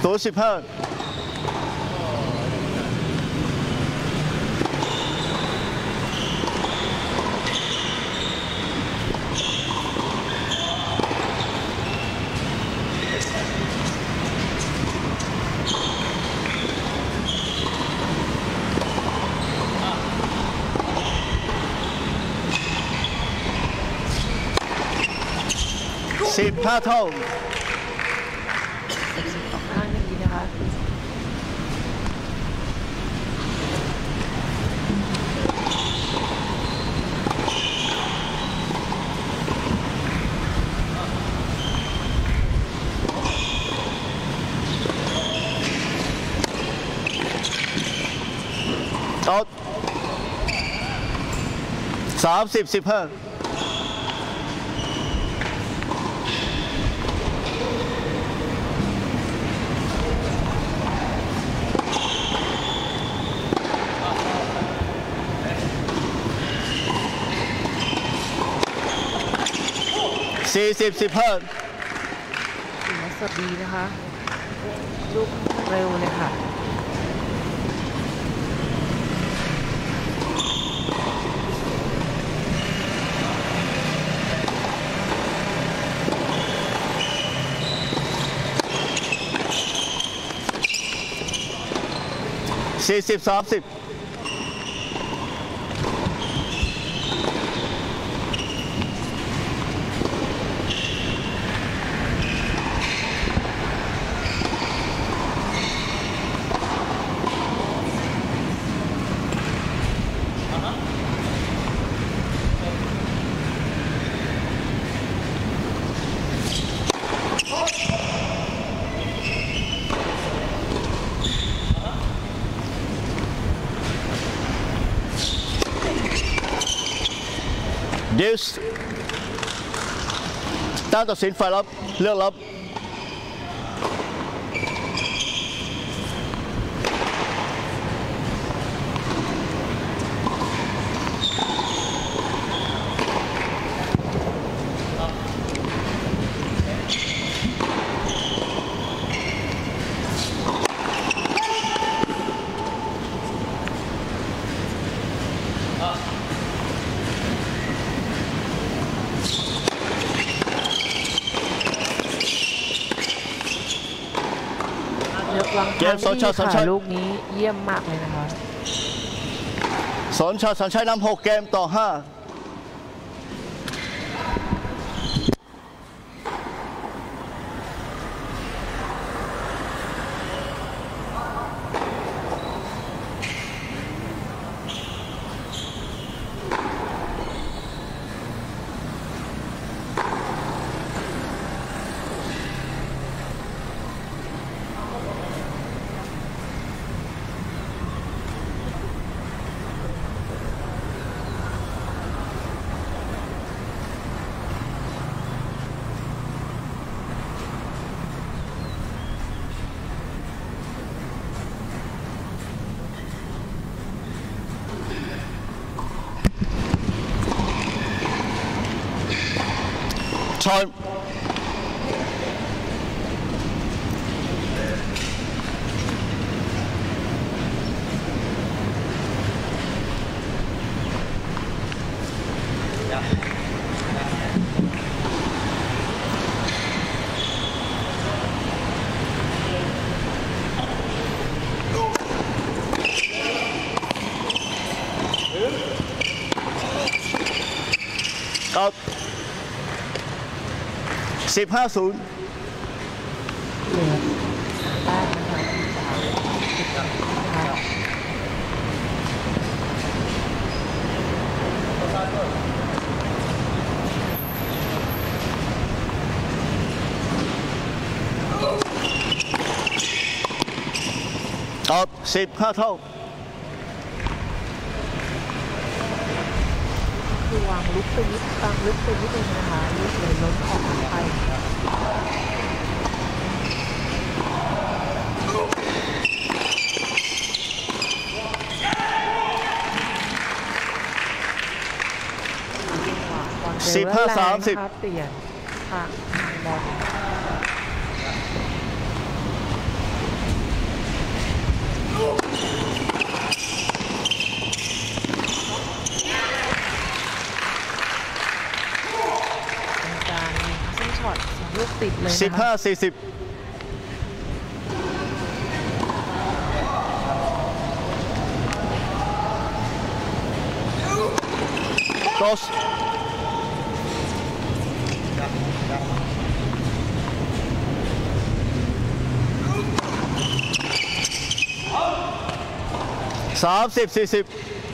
15 เท่าออกข้างได้ดีนะคะเอา30-1540-15 ถือว่าสดดีนะคะลูกเร็วเลยค่ะ 40-30ดิวส์ตั้งตัดสินฝ่ายรับเลือกรับวางเกมสอนชัยทางที่ดีค่ะลูกนี้เยี่ยมมากเลยนะคะสอนชัยสัญชัยนำ6เกมต่อ5Time. Out. 15-0 เหลือแรกนะคะ Out 15 เท่าคือวางลึกไปนิดนึงนะคะลูกเลยล้นออกไป 15-30 เปลี่ยนค่ะบอลเป็นการซึ่งช็อตลูกติดเลยนะคะ 15-40 Toss 30-40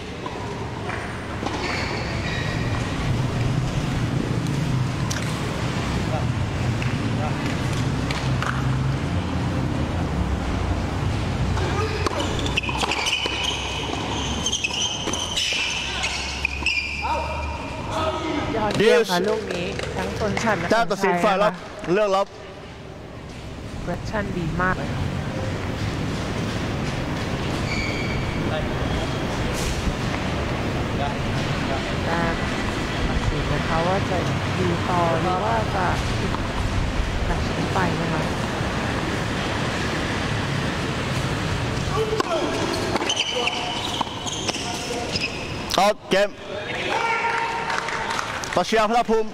ยอดเยี่ยมค่ะลูกนี้ทั้งชนชันและแต้มตัดสินฝ่ายรับเลือกรับเวอร์ชันดีมากเลยการตัดสินนะคะว่าจะดูต่อหรือว่าจะตัดสินไปนะคะ Out เกมปรัชญาพระภูมิ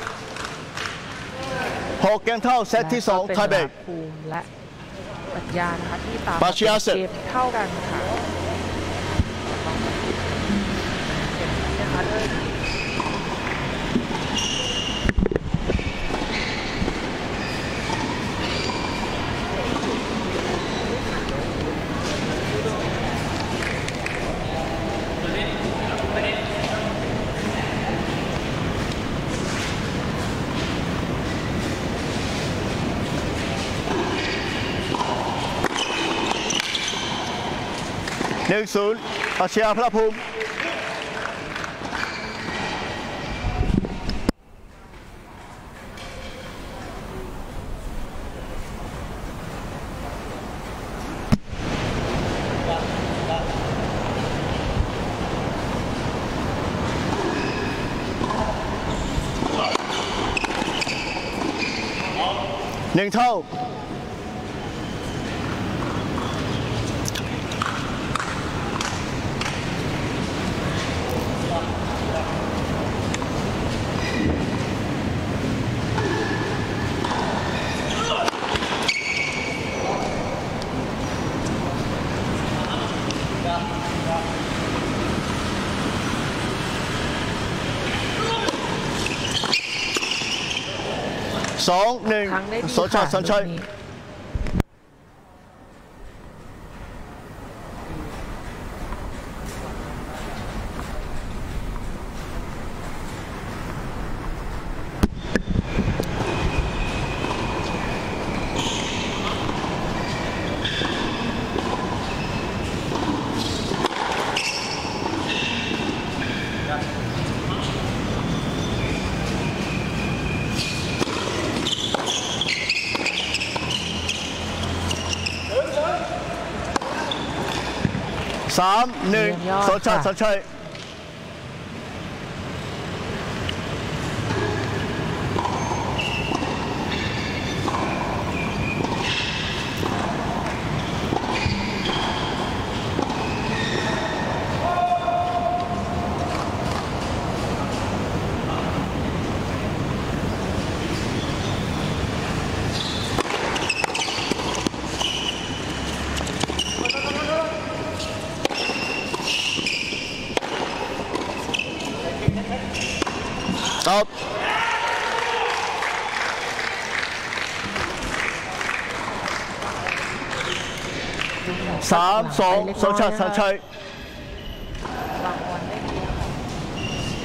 6เกมเท่าเซตที่2ไทยเบรกภูมิและปรัชญานะคะที่ตามปรัชญาเสร็จเกมเท่ากันค่ะนะคะด้วย 1-0 ปรัชญาพระภูมิ1 เท่าครั้งได้ดีสนชัยค่ะสนชัยลูกนี้ 3-1 สนชัย สนชัย ตอบ3-2 สนชัย สนชัยวางบอลได้ดีค่ะ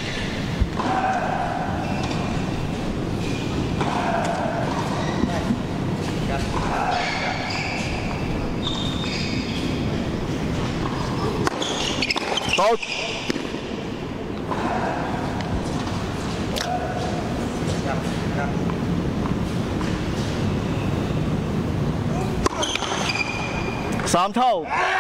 ตอบ3 เท่า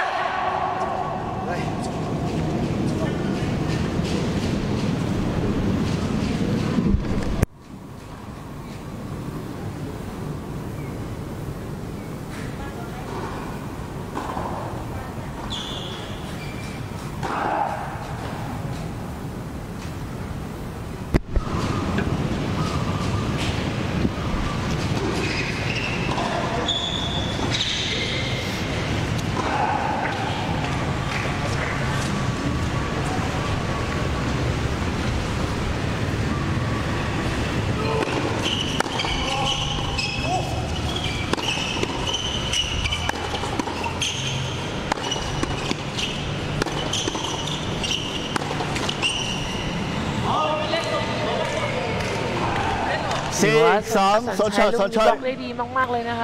ถือว่า 4-3 สนชัย สนชัยบล็อกได้ดีมากๆเลยนะคะ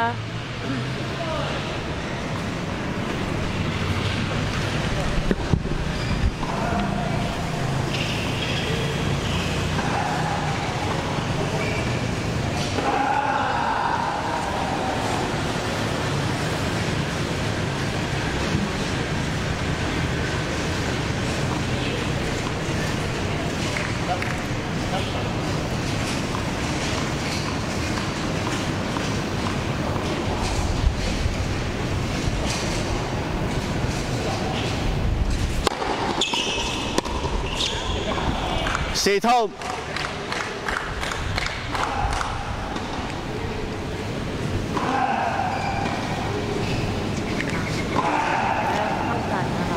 4 เท่าเท่ากันนะคะ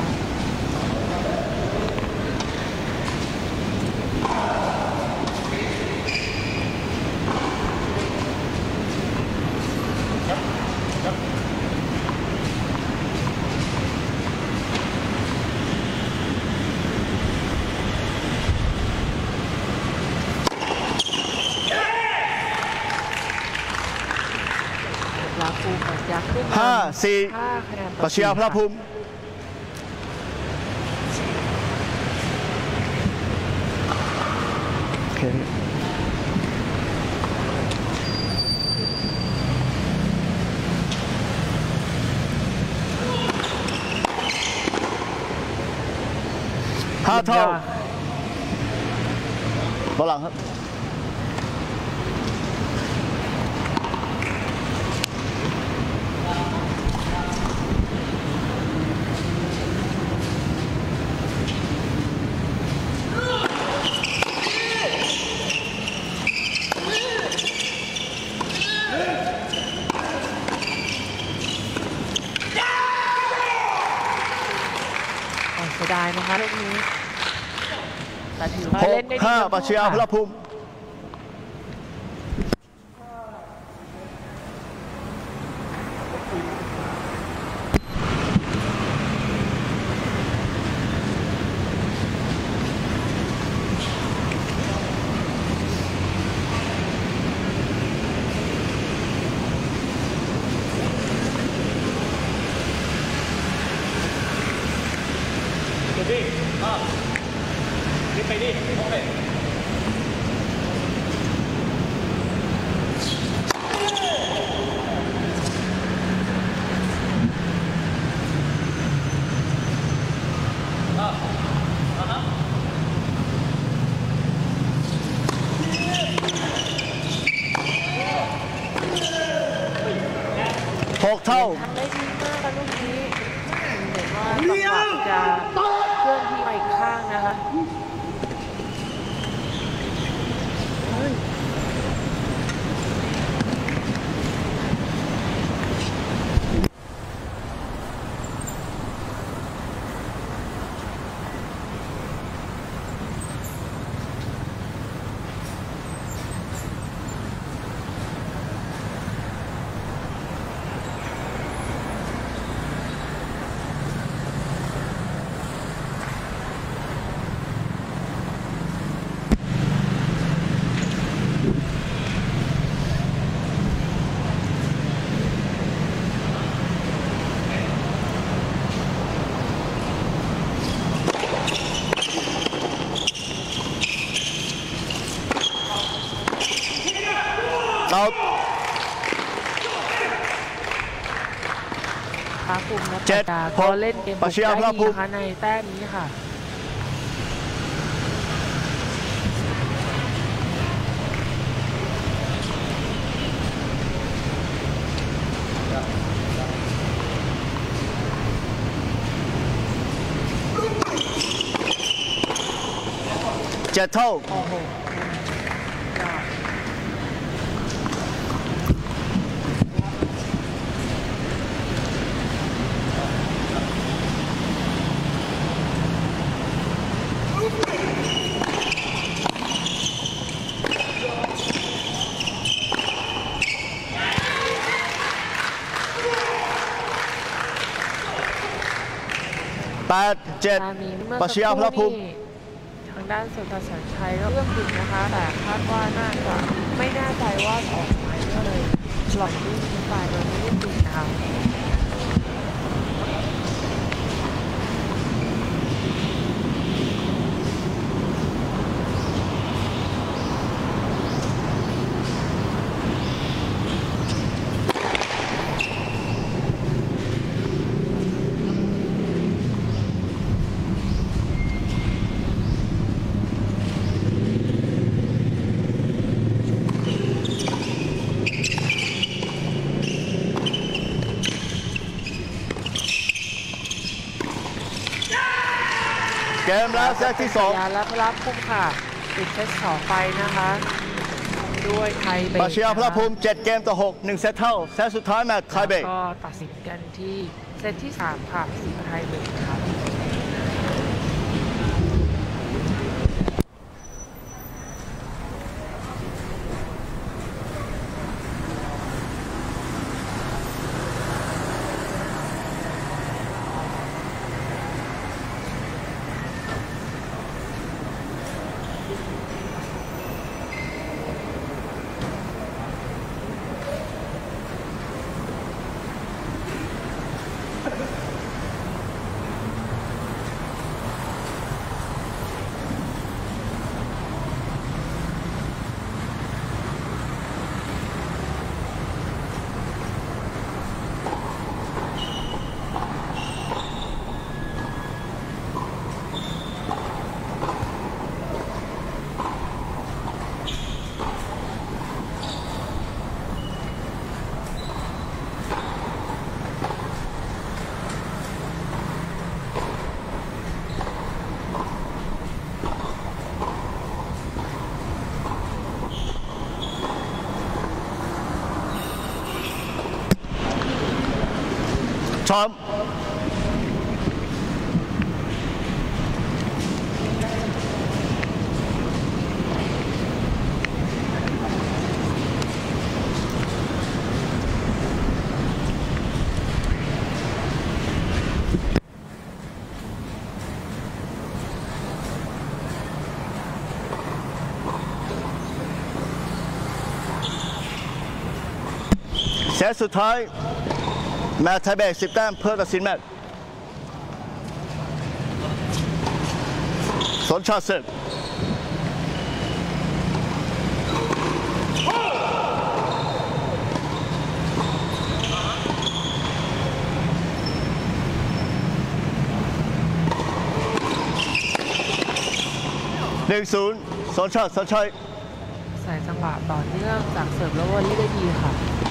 ลาฟูกับยักษ์ขึ้นนำ 5-4 5 คะแนนปรัชญาพระภูมิโอเค5 เท่าบอลหลังครับเสียดายนะคะลูกนี้แต่ถือว่าเล่นได้ดีทั้ง 6-5 ปรัชญาพระภูมิ 6 เท่าทำได้ดีมากค่ะลูกนี้เห็นว่าจังหวะจะเคลื่อนที่ไปอีกข้างนะคะเอาพระภูมิและเจ็ดปาหก็กเล่นเกมบุกปาชิอาได้พระดีภูมินะคะในแต้มนี้ค่ะ 7 เท่าโอ้โหยอด 8 7 ตามนี้เมื่อปาชิอาพระภูมิทางด้านสุนทรสัญชัยก็เอื้อมถึงนะคะ แต่คาดว่าน่าจะไม่แน่ใจว่าออกไหมก็เลยหลอกวิ่งขึ้นไปโดยไม่ได้ติดนะคะเกมแล้วเซตที่ยาและพระภูมิค่ะปิดเซต2ไปนะคะ ด้วยไทยเบร 2 กปาชิอาพระภูมิ 7 เกมต่อ 6 1 เซตเท่าเซตสุดท้ายแมตช์ไทยเบรกก็ตัดสินกันที่เซตที่ 3 ค่ะสีไทยเบรกค่ะชอมเซตสุดท้ายแมตช์ไทยเบรก10 แต้มเพื่อตัดสินแมตช์สนชาติศึก 1-0 สอนชัดสัญชัยใส่จังหวะต่อเนื่องจากเสิร์ฟแล้ววอลลี่ได้ดีค่ะ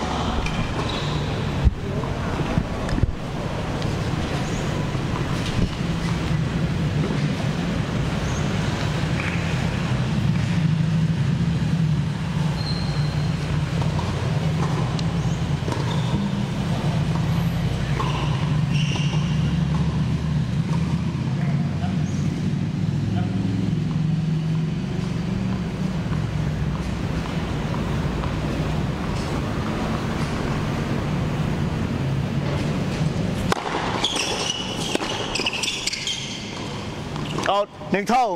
เอา1 เท่า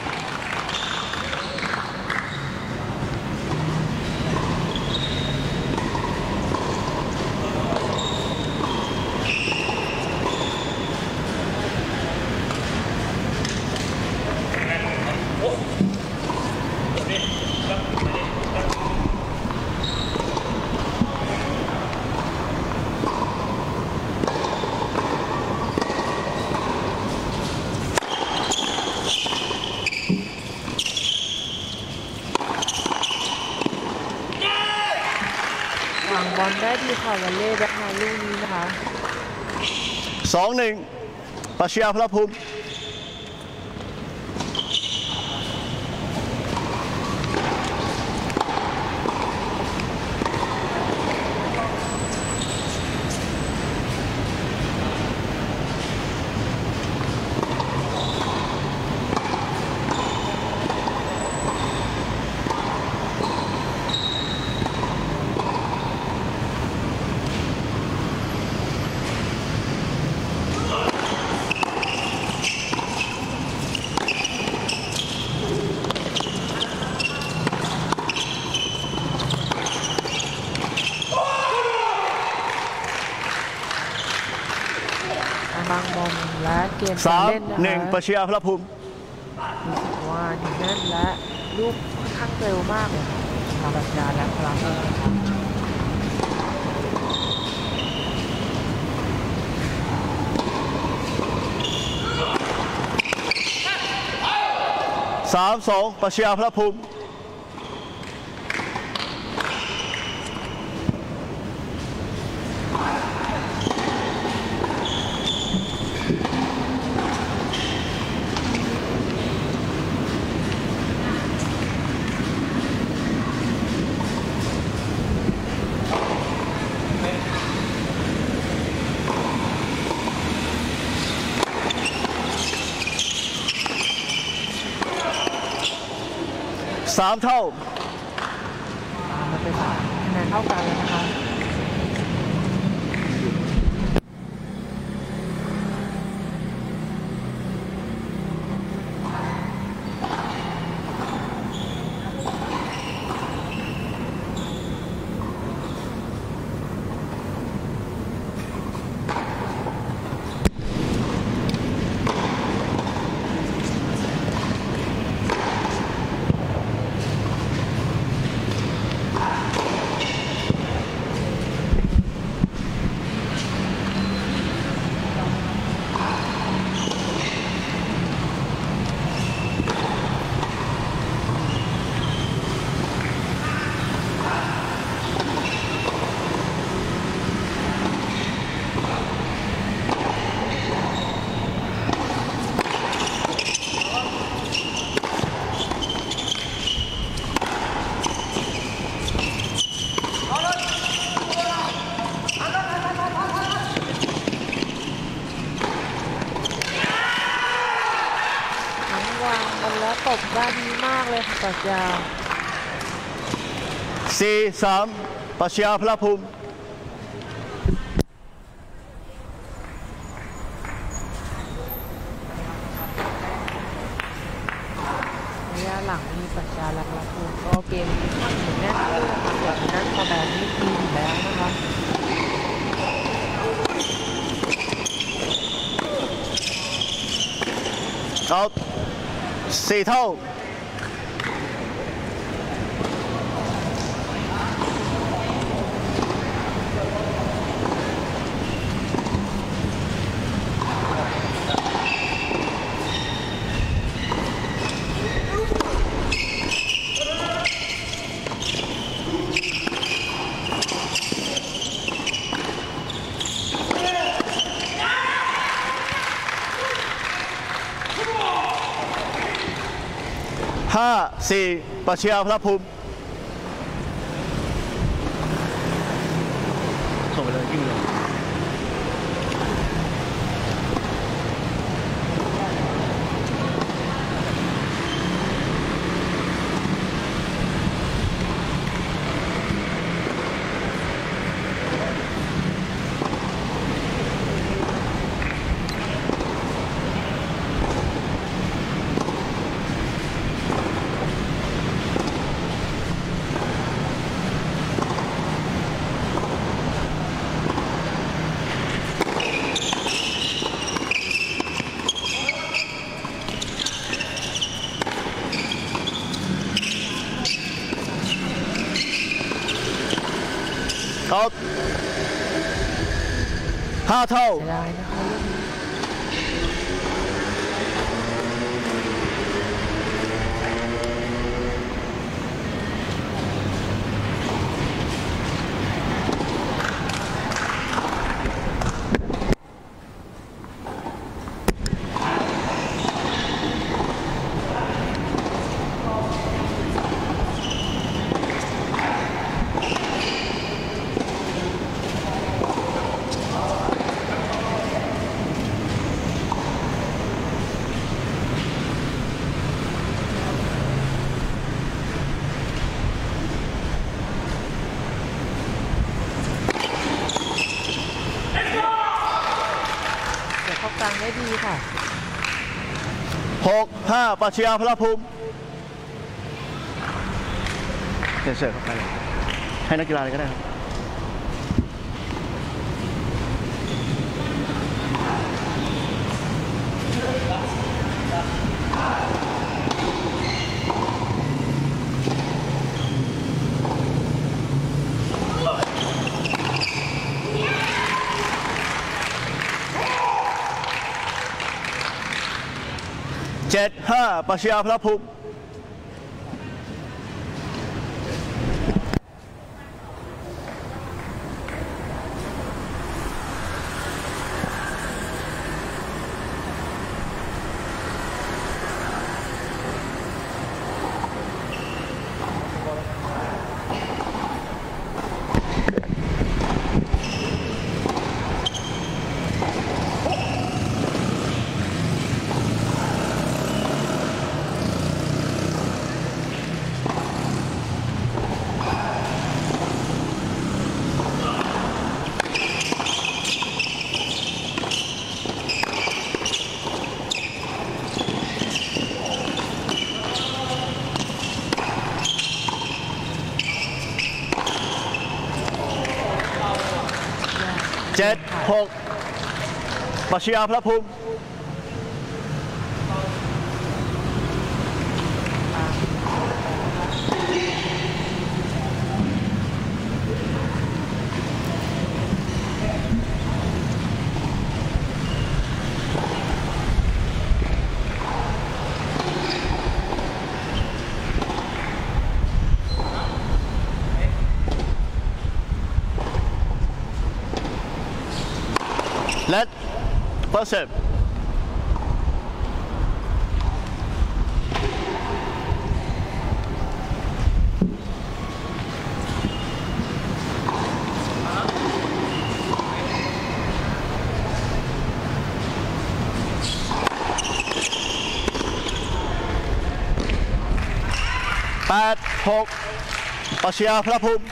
บอลได้ดีค่ะวอลเล่แบ็คไฮด์ลูกนี้นะคะ 2-1 ปรัชญาพลภูมิบางบอลและเกมการเล่นนะคะ 3-1 ปรัชญาพลภูมิรู้สึกว่าดีแน่นและลูกค่อนข้างเร็วมากเลยค่ะปรัชญาและพลัง 3-2 ปรัชญาพลภูมิ3 เท่ามันเป็นคะแนนเท่ากันเลยนะคะตบได้ดีมากเลยค่ะปรัชญา 4-3 ปรัชญาพลภูมิระยะหลังมีปรัชญาและพลภูมิก็เกมที่ค่อนข้างแน่นเลยค่ะส่วนนั้นพอแบบนี้ดีอยู่แล้วนะคะเอา4 เท่า 5-4 ปรัชญาพระภูมิส่งไปเลยยิงเลยเขา5 เท่าเสียดายนะคะลูกนี้เข้ากลางได้ดีค่ะ 6-5 ปรัชญาพระภูมิเสิร์ฟเข้าไปเลยให้นักกีฬาเลยก็ได้ครับ7-5 ปรัชญาพระภูมิ7-6 ปรัชญาพระภูมิและเปิดเซฟ8-6 ปรัชญาพระภูมิ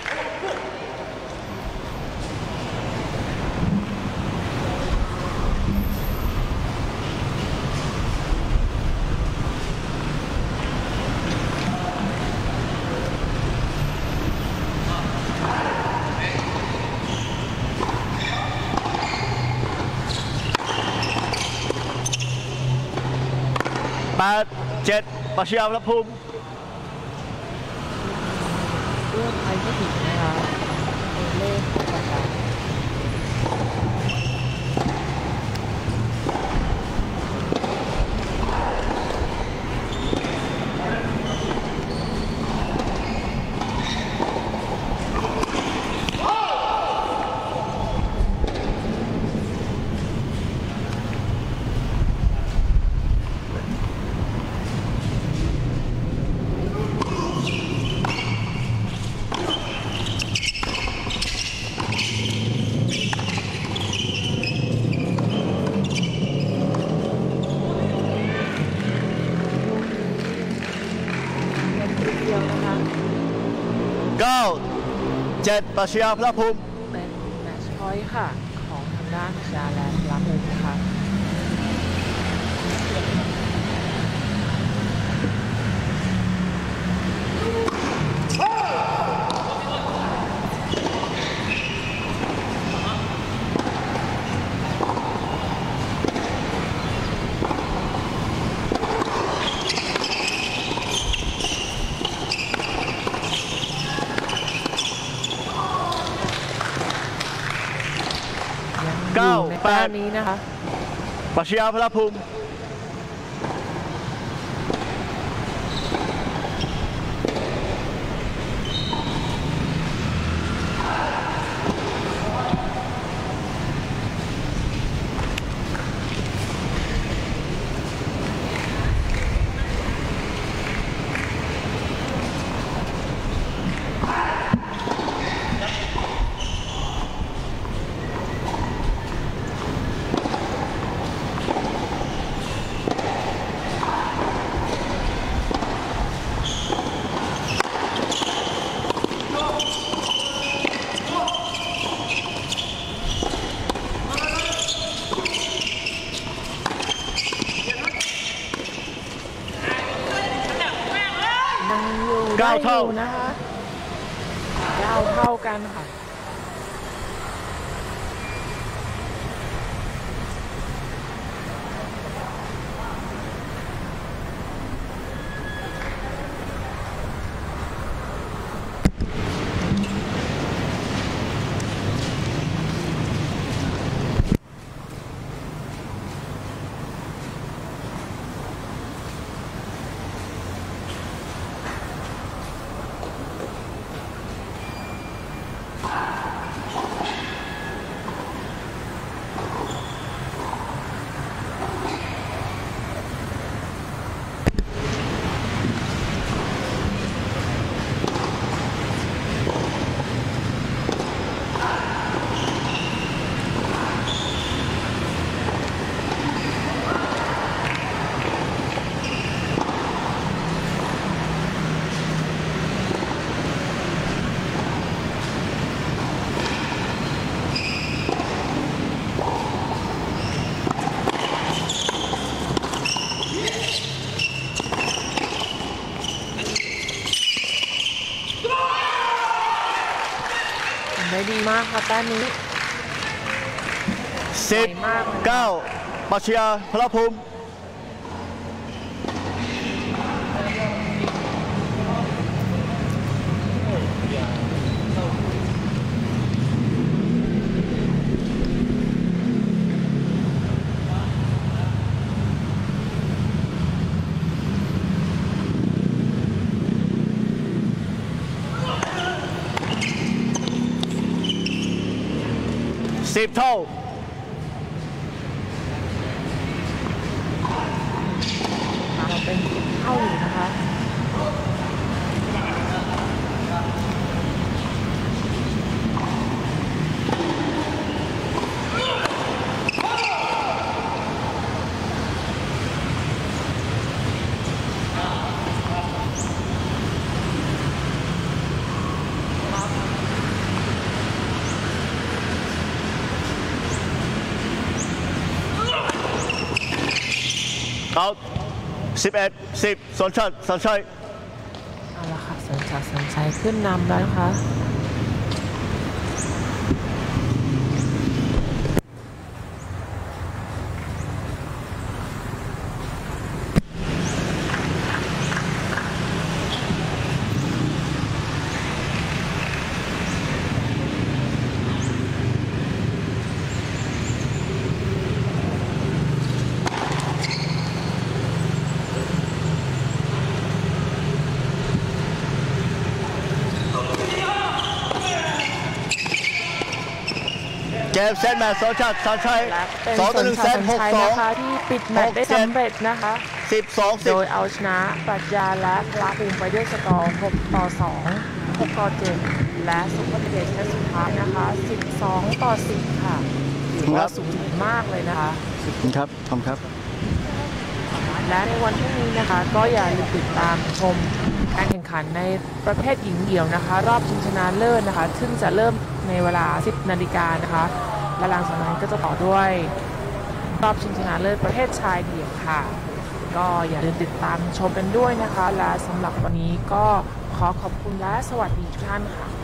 8-7 ปรัชญาพระภูมิเลือกใครไม่ถึงนะคะเลขประกา 7ปรัชญาพระภูมิเป็นแมตช์พอยต์ค่ะของทางด้านปรัชญาและพระภูมินะคะ 9 8 นี้นะคะปรัชญาพระภูมิ9 เท่านะคะ9 เท่ากันค่ะได้ดีมากค่ะแต้มนี้ 10 9ปรัชญาพระภูมิ10 เท่าเราเป็น10 เท่าอยู่นะคะเอา11 10สนชัยเอาละค่ะสนชัยขึ้นนำแล้วนะคะเกมเซตแมตช์สนชัย2-1เซต6-2 นะคะที่ปิดแมตช์ได้สำเร็จนะคะ 12-10 โดยเอาชนะปรัชญาและพระภูมิไปด้วยสกอร์6-2 6-7และสุภาพเดชเซตสุดท้ายนะคะ12-10ค่ะถือว่าสูสีมากเลยนะคะครับขอบคุณครับและในวันพรุ่งนี้นะคะก็อย่าลืมติดตามชมการแข่งขันในประเภทหญิงเดี่ยวนะคะรอบชิงชนะเลิศนะคะซึ่งจะเริ่มในเวลา 10 นาฬิกานะคะและหลังจากนั้นก็จะต่อด้วยรอบชิงชนะเลิศประเภทชายเดี่ยวค่ะก็อย่าลืมติดตามชมกันด้วยนะคะและสำหรับวันนี้ก็ขอขอบคุณและสวัสดีทุกท่านค่ะ